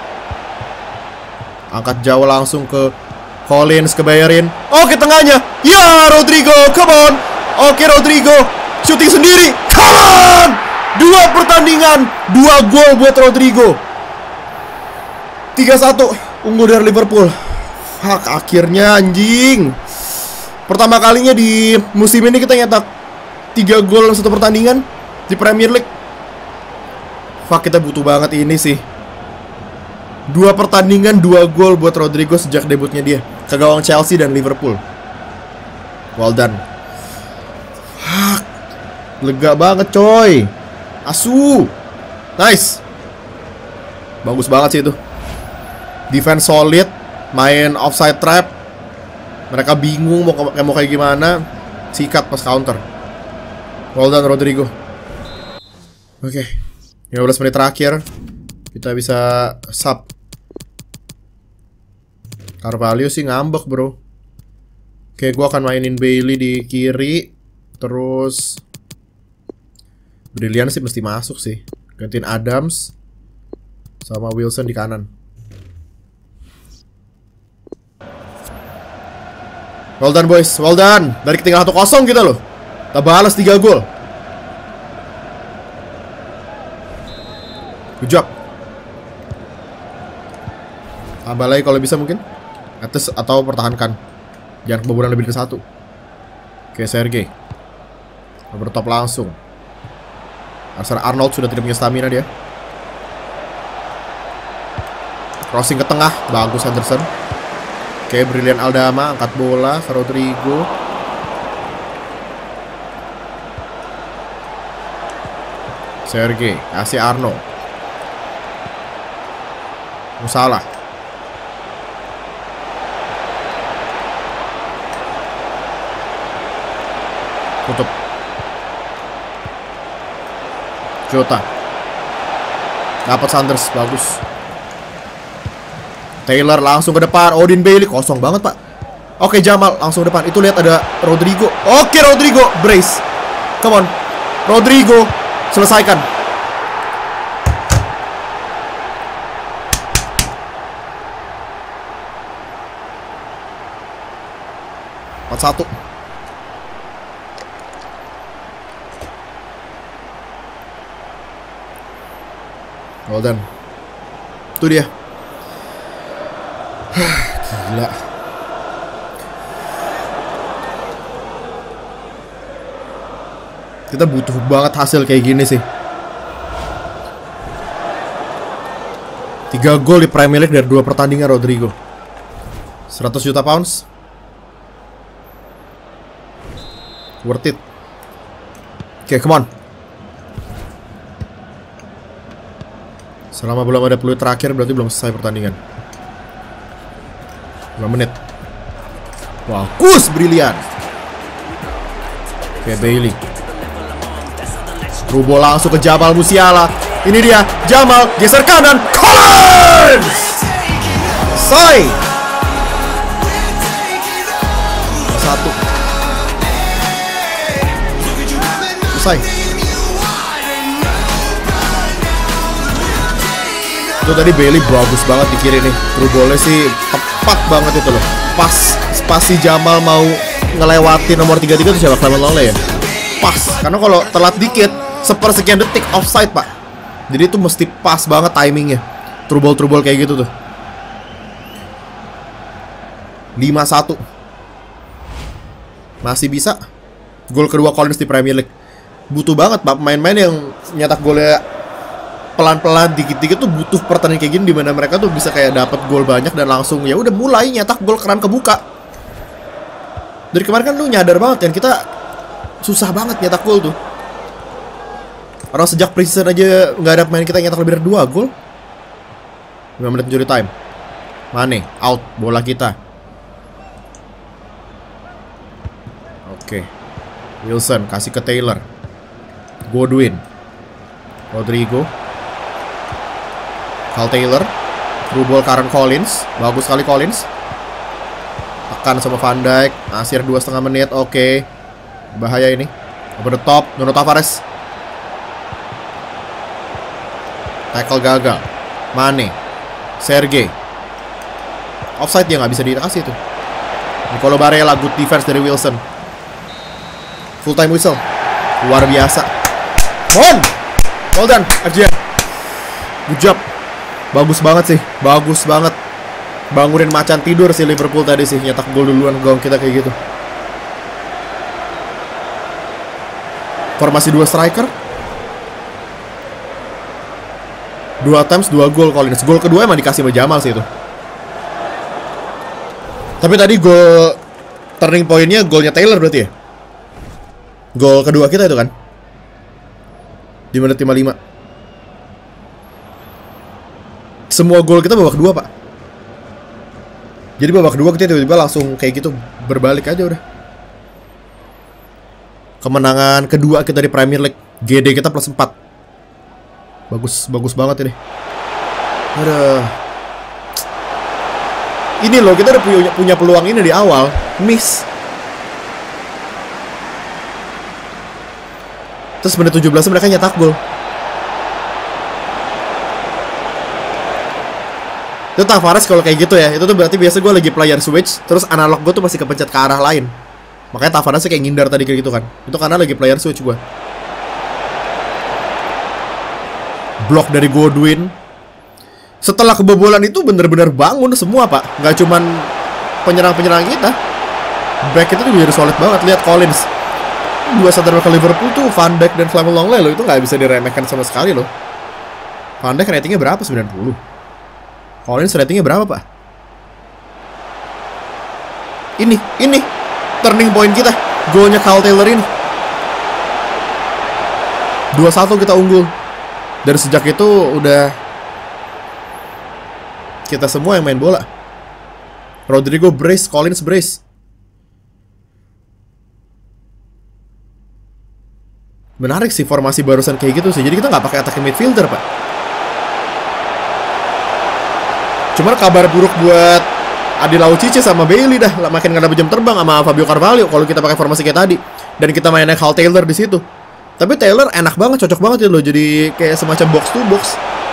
Angkat jauh langsung ke Collins, ke Bellerin. Oke, tengahnya. Ya, Rodrigo, come on. Oke, Rodrigo. Shooting sendiri. Come on. Dua pertandingan, dua gol buat Rodrigo. tiga satu unggul dari Liverpool. Fuck, akhirnya anjing. Pertama kalinya di musim ini kita nyetak tiga gol dalam satu pertandingan di Premier League. Fuck, kita butuh banget ini sih. Dua pertandingan, dua gol buat Rodrigo sejak debutnya dia ke gawang Chelsea dan Liverpool. Well done. Fuck, lega banget coy. Asu. Nice. Bagus banget sih itu. Defense solid, main offside trap. Mereka bingung mau, mau kayak gimana. Sikat pas counter. Well done Rodrigo. Oke, okay. lima belas menit terakhir. Kita bisa sub. Carvalho sih ngambek bro. Oke, gue akan mainin Bailey di kiri. Terus Brilliant sih mesti masuk sih. Gantiin Adams sama Wilson di kanan. Well done boys, well done. Dari ketinggalan satu kosong kita loh. Kita balas tiga gol. Good job. Tambah lagi kalau bisa mungkin. Atas atau pertahankan. Jangan kebobolan lebih dari satu. Oke, Sergei. Nomor top langsung. Alexander Arnold sudah tidak punya stamina dia. Crossing ke tengah, bagus Henderson. Oke, Brilliant Aldama angkat bola ke Rodrigo. Sergei, kasih Arnold. Musalah. Tutup. Jota. Dapat Sanders, bagus. Taylor langsung ke depan. Odin Bailey kosong banget pak. Oke, Jamal langsung ke depan. Itu lihat ada Rodrigo. Oke, Rodrigo brace. Come on, Rodrigo selesaikan. empat satu. Well done. Itu dia. Gila. Kita butuh banget hasil kayak gini sih. Tiga gol di Premier League dari dua pertandingan Rodrigo. seratus juta pounds. Worth it. Oke, okay, come on. Selama belum ada peluit terakhir berarti belum selesai pertandingan. lima menit. Bagus, Brilliant. Oke, Bailey. Rubo langsung ke Jamal Musiala. Ini dia, Jamal geser kanan. Collins! Say. Satu. Selesai. Itu tadi Bailey bagus banget di kiri nih. Through ball-nya sih tepat banget itu loh. Pas pas si Jamal mau ngelewati nomor tiga puluh tiga itu siapa? Clement Longley ya? Pas. Karena kalau telat dikit sepersekian detik offside pak. Jadi itu mesti pas banget timingnya. Through ball through ball kayak gitu tuh. lima satu. Masih bisa. Gol kedua Collins di Premier League. Butuh banget pak pemain-pemain yang nyetak golnya pelan-pelan dikit-dikit tuh butuh pertandingan kayak gini dimana mereka tuh bisa kayak dapat gol banyak dan langsung ya udah mulai nyetak gol keran kebuka. Dari kemarin kan lu nyadar banget kan kita susah banget nyetak gol tuh. Orang sejak preseason aja nggak ada pemain kita nyetak lebih dari dua gol. lima menit injury time. Mane, out, bola kita. Oke. Wilson kasih ke Taylor. Godwin. Rodrigo. Kyle Taylor. Through ball Karen Collins. Bagus sekali Collins. Tekan sama Van Dijk. Masih dua setengah menit. Oke. Bahaya ini. Over the top. Nuno Tavares. Tackle gagal. Mane. Sergei. Offside dia nggak bisa dikasih tuh. Nicolo Barella, good defense dari Wilson. Full time whistle. Luar biasa. Mon! Well done, F J. Good job. Bagus banget sih. Bagus banget. Bangunin macan tidur si Liverpool tadi sih. Nyetak gol duluan gawang kita kayak gitu. Formasi dua striker. Dua attempts, dua gol Collins. Gol kedua emang dikasih sama Jamal sih itu. Tapi tadi gol turning point-nya golnya Taylor berarti ya? Gol kedua kita itu kan? Di menit lima puluh lima. Semua gol kita babak kedua, Pak. Jadi babak kedua kita tiba-tiba langsung kayak gitu berbalik aja udah. Kemenangan kedua kita di Premier League. G D kita plus empat. Bagus, bagus banget ini. Aduh. Ini loh, kita udah punya, punya peluang ini di awal. Miss. Terus menit tujuh belas mereka nyetak gol. Itu Tavares kalau kayak gitu ya. Itu tuh berarti biasa gue lagi player switch, terus analog gue tuh masih kepencet ke arah lain. Makanya Tavares kayak ngindar tadi kayak gitu kan. Itu karena lagi player switch gue. Blok dari Godwin. Setelah kebobolan itu bener-bener bangun semua, Pak. Nggak cuman penyerang-penyerang kita. Back itu juga jadi solid banget. Lihat Collins. Dua center back Liverpool tuh Van Dijk dan Flamel Longley loh. Itu nggak bisa diremehkan sama sekali loh. Van Dijk ratingnya berapa? sembilan puluh. Collins ratingnya berapa, Pak? Ini, ini turning point kita. Golnya Kyle Taylor ini. dua satu kita unggul. Dari sejak itu udah kita semua yang main bola. Rodrigo brace, Collins brace. Menarik sih formasi barusan kayak gitu sih. Jadi kita nggak pakai attacking midfielder, Pak. Cuman kabar buruk buat Adil Aucice sama Bailey dah. Makin nggak dapet jam terbang sama Fabio Carvalho kalau kita pakai formasi kayak tadi. Dan kita mainnya Kyle Taylor di situ. Tapi Taylor enak banget, cocok banget ya loh. Jadi kayak semacam box to box.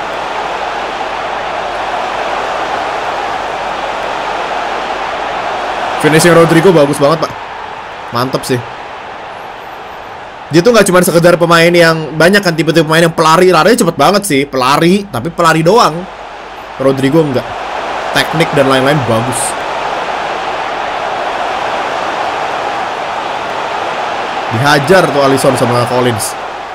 Finishing Rodrigo bagus banget, Pak. Mantep sih. Dia tuh nggak cuma sekedar pemain yang banyak kan, tipe-tipe pemain yang pelari, larinya cepet banget sih, pelari, tapi pelari doang. Rodrigo enggak. Teknik dan lain-lain bagus. Dihajar tuh Alisson sama Collins.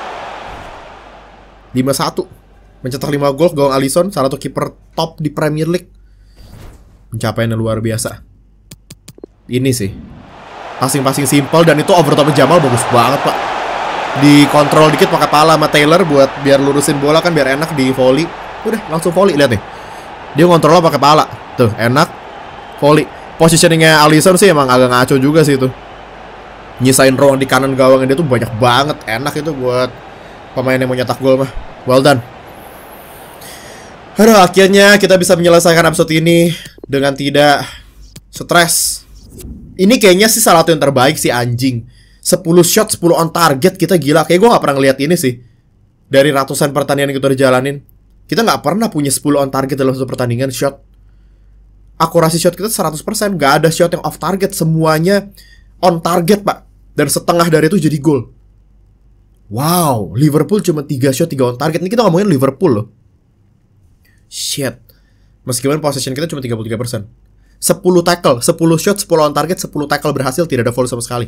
lima satu. Mencetak lima gol gawang Alisson, salah satu kiper top di Premier League. Pencapaian luar biasa. Ini sih passing-passing simple dan itu over top Jamal bagus banget, Pak. Dikontrol dikit pakai pala sama Taylor buat biar lurusin bola kan, biar enak di volley. Udah langsung volley, lihat nih. Dia kontrolnya pakai pala. Tuh, enak. Volley. Positioningnya Alisson sih emang agak ngaco juga sih itu. Nyisain ruang di kanan gawang dia tuh banyak banget. Enak itu buat pemain yang mau nyetak gol mah. Well done. Aduh, akhirnya kita bisa menyelesaikan episode ini dengan tidak stres. Ini kayaknya sih salah satu yang terbaik sih, anjing. sepuluh shot, sepuluh on target, kita gila. Kayak gue gak pernah ngeliat ini sih. Dari ratusan pertandingan yang kita udah jalanin, kita gak pernah punya sepuluh on target dalam satu pertandingan shot. Akurasi shot kita seratus persen. Gak ada shot yang off target. Semuanya on target, Pak. Dan setengah dari itu jadi gol. Wow, Liverpool cuma tiga shot, tiga on target. Ini kita ngomongin Liverpool loh. Shit. Meskipun possession kita cuma tiga puluh tiga persen. sepuluh tackle, sepuluh shot, sepuluh on target, sepuluh tackle berhasil, tidak ada foul sama sekali.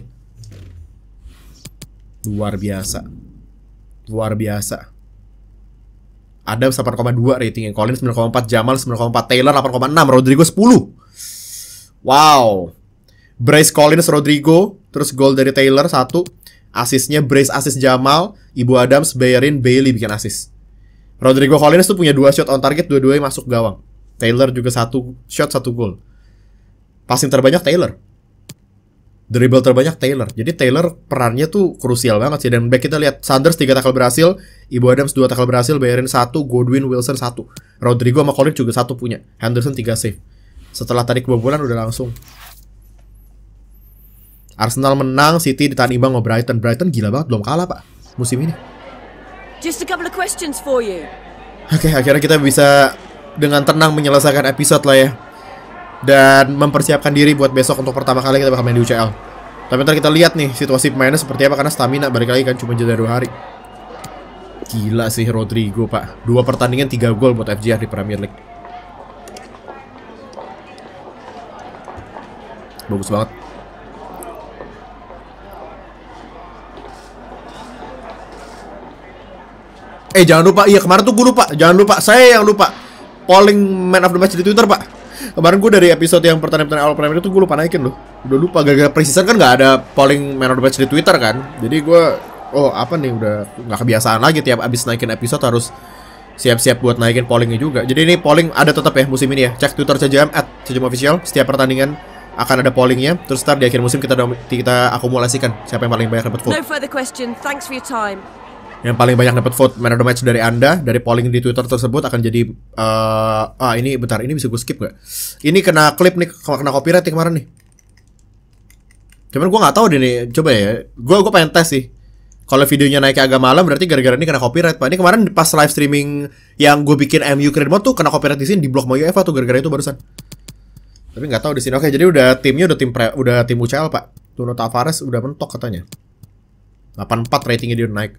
Luar biasa. Luar biasa. Adam delapan koma dua ratingnya, Collins sembilan koma empat, Jamal sembilan koma empat, Taylor delapan koma enam, Rodrigo sepuluh. Wow. Brace Collins, Rodrigo, terus gol dari Taylor satu. Asisnya brace assist Jamal, Ibu Adams, Bellerin, Bailey bikin assist. Rodrigo Collins tuh punya dua shot on target, dua-duanya masuk gawang. Taylor juga satu shot satu gol. Passing terbanyak Taylor. Dribble terbanyak Taylor. Jadi Taylor perannya tuh krusial banget sih. Dan back kita lihat Sanders tiga tackle berhasil, Ibu Adams dua tackle berhasil, Bellerin satu, Godwin, Wilson satu. Rodrigo sama Collins juga satu punya. Henderson tiga save. Setelah tadi kebobolan udah langsung. Arsenal menang, City ditahan imbang sama Brighton. Brighton gila banget belum kalah, Pak, musim ini. Just a couple of questions for you. Oke, akhirnya kita bisa dengan tenang menyelesaikan episode lah ya. Dan mempersiapkan diri buat besok untuk pertama kali kita bakal main di U C L. Tapi ntar kita lihat nih situasi pemainnya seperti apa, karena stamina balik lagi kan cuma jeda dua hari. Gila sih Rodrigo, Pak. Dua pertandingan tiga gol buat F J R di Premier League. Bagus banget. Eh jangan lupa, iya kemarin tuh gue lupa. Jangan lupa, saya yang lupa polling man of the match di Twitter, Pak. Kemarin gue dari episode yang pertandingan awal Premier itu gue lupa naikin loh. Udah lupa, gara-gara preseason kan gak ada polling man of the match di Twitter kan. Jadi gue, oh apa nih, udah gak kebiasaan lagi tiap abis naikin episode harus siap-siap buat naikin pollingnya juga. Jadi ini polling ada tetap ya musim ini ya. Cek Twitter C J M at C J M Official. Setiap pertandingan akan ada pollingnya. Terus ntar di akhir musim kita kita akumulasikan siapa yang paling banyak dapat vote. No further question. Thanks for your time. Yang paling banyak dapat vote man of the match dari Anda dari polling di Twitter tersebut akan jadi uh, ah ini bentar, ini bisa gue skip gak? Ini kena klip nih, kena copyright nih kemarin nih. Cuman gue nggak tahu deh nih, coba ya. Gue gue pengen tes sih. Kalau videonya naik agak malam berarti gara-gara ini kena copyright, Pak. Ini kemarin pas live streaming yang gue bikin M U Create Mode tuh kena copyright di sini, di blok sama UEFA tuh gara-gara itu barusan. Tapi nggak tahu di sini. Oke, jadi udah timnya udah tim pre, udah tim U C L, Pak. Nuno Tavares udah mentok katanya. delapan puluh empat ratingnya dia udah naik.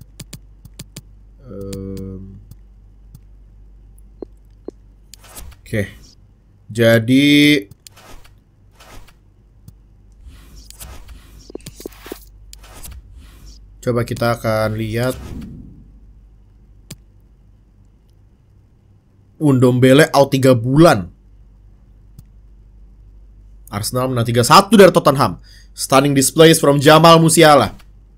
Um, Oke, okay. Jadi coba kita akan lihat Undombele out tiga bulan. Arsenal menang tiga satu dari Tottenham. Stunning displays from Jamal Musiala.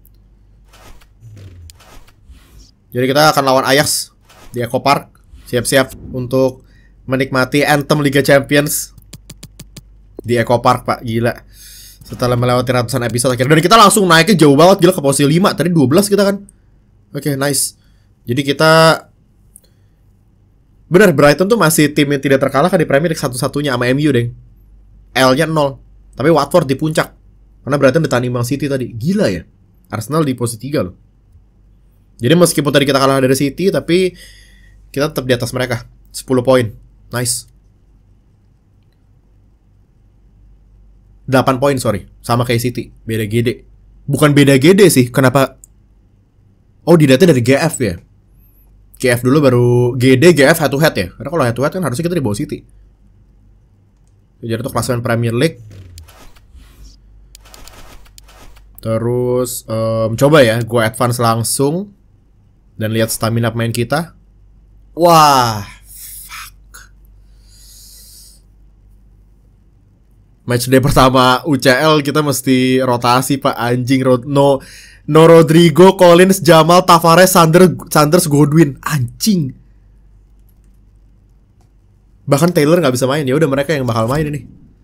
Jadi kita akan lawan Ajax di Echo Park. Siap-siap untuk menikmati anthem Liga Champions di Echo Park, Pak. Gila. Setelah melewati ratusan episode akhirnya. Dan kita langsung naiknya jauh banget, gila, ke posisi lima. Tadi dua belas kita kan. Oke, okay, nice. Jadi kita benar, Brighton tuh masih tim yang tidak terkalahkan di Premier League satu-satunya sama M U, deng. L-nya nol. Tapi Watford di puncak. Karena Brighton ditahan imbang City tadi. Gila ya. Arsenal di posisi tiga loh. Jadi meskipun tadi kita kalah dari City, tapi kita tetap di atas mereka. sepuluh poin. Nice. delapan poin, sorry. Sama kayak City. Beda G D. Bukan beda G D sih. Kenapa? Oh, didata dari G F ya. G F dulu baru G D, G F head to head ya. Karena kalau head to head kan harusnya kita di bawah City. Jadi itu klasemen Premier League. Terus um, coba ya, gue advance langsung dan lihat stamina pemain kita. Wah, fuck. Match day pertama U C L kita mesti rotasi, Pak, anjing. No, no Rodrigo, Collins, Jamal, Tavares, Sanders, Sanders, Godwin, anjing. Bahkan Taylor nggak bisa main, ya udah mereka yang bakal main ini.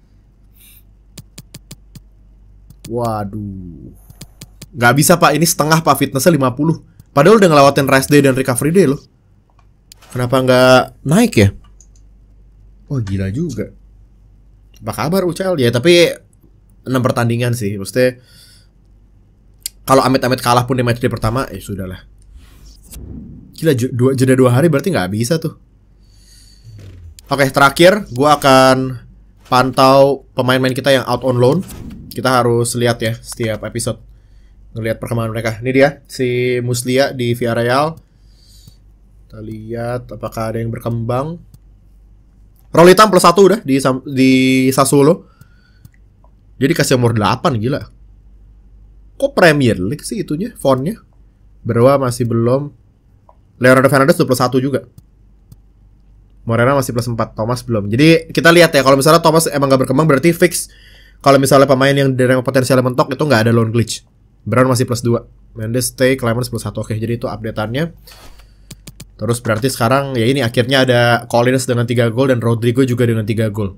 Waduh, nggak bisa, Pak, ini setengah, Pak, fitnessnya lima puluh. Padahal udah ngelewatin rest day dan recovery day loh. Kenapa nggak naik ya? Wah, gila juga. Apa kabar U C L? Ya tapi enam pertandingan sih. Maksudnya kalau amit-amit kalah pun di match day pertama, ya sudahlah. Gila, dua, jeda dua hari berarti nggak bisa tuh. Oke, terakhir gue akan pantau pemain-pemain kita yang out on loan. Kita harus lihat ya setiap episode, ngelihat perkembangan mereka. Ini dia si Muslia di Villarreal. Kita lihat apakah ada yang berkembang. Rolitam plus satu udah di di Sassuolo. Jadi kasih umur delapan, gila. Kok Premier League sih itunya, fontnya? Berwa masih belum. Leonardo Fernandes plus satu juga. Morena masih plus empat, Thomas belum. Jadi kita lihat ya, kalau misalnya Thomas emang gak berkembang berarti fix. Kalau misalnya pemain yang dari potensialnya mentok itu gak ada loan glitch. Brown masih plus dua. Mendes stay, Clemens plus satu. Oke, jadi itu update-annya. Terus berarti sekarang ya ini akhirnya ada Collins dengan tiga gol dan Rodrigo juga dengan tiga gol.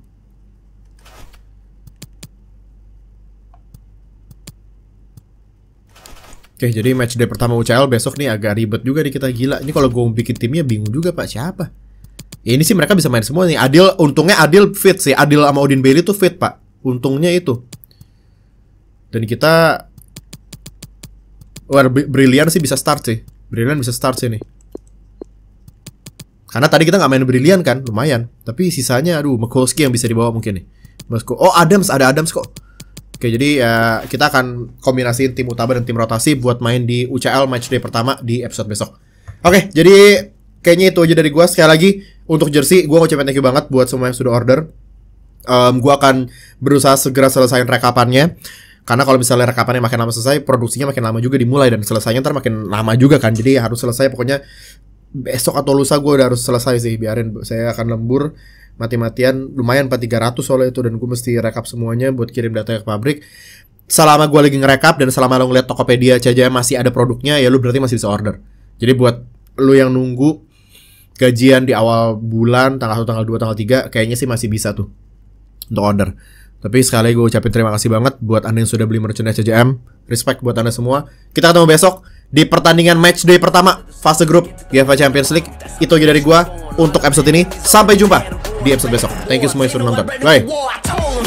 Oke, jadi match day pertama U C L besok nih agak ribet juga nih kita, gila. Ini kalau gue mau bikin timnya bingung juga Pak, siapa? Ya ini sih mereka bisa main semua nih. Adil, untungnya Adil fit sih. Adil sama Odin Bailey tuh fit Pak. Untungnya itu. Dan kita wah, Brilliant sih bisa start sih. Brilliant bisa start sih nih. Karena tadi kita nggak main Brilliant kan, lumayan. Tapi sisanya, aduh, Mekowski yang bisa dibawa mungkin nih. Oh, Adams, ada Adams kok. Oke, jadi ya kita akan kombinasiin tim utama dan tim rotasi buat main di U C L matchday pertama di episode besok. Oke, jadi kayaknya itu aja dari gue. Sekali lagi, untuk jersey, gue ngucapin thank you banget buat semua yang sudah order. Um, gue akan berusaha segera selesaiin rekapannya. Karena kalau misalnya rekapannya makin lama selesai, produksinya makin lama juga dimulai. Dan selesainya ntar makin lama juga kan. Jadi harus selesai pokoknya besok atau lusa gue udah harus selesai sih. Biarin, saya akan lembur mati-matian, lumayan empat ribu tiga ratus soalnya itu. Dan gue mesti rekap semuanya buat kirim data ke pabrik. Selama gue lagi ngerekap dan selama lo ngeliat Tokopedia C J M masih ada produknya, ya lo berarti masih bisa order. Jadi buat lo yang nunggu gajian di awal bulan, tanggal satu, tanggal dua, tanggal tiga, kayaknya sih masih bisa tuh untuk order. Tapi sekali lagi gue ucapin terima kasih banget buat Anda yang sudah beli merchandise C J M. Respect buat Anda semua. Kita ketemu besok di pertandingan match day pertama fase grup U E F A Champions League. Itu aja dari gue untuk episode ini. Sampai jumpa di episode besok. Thank you semua yang sudah nonton. Bye.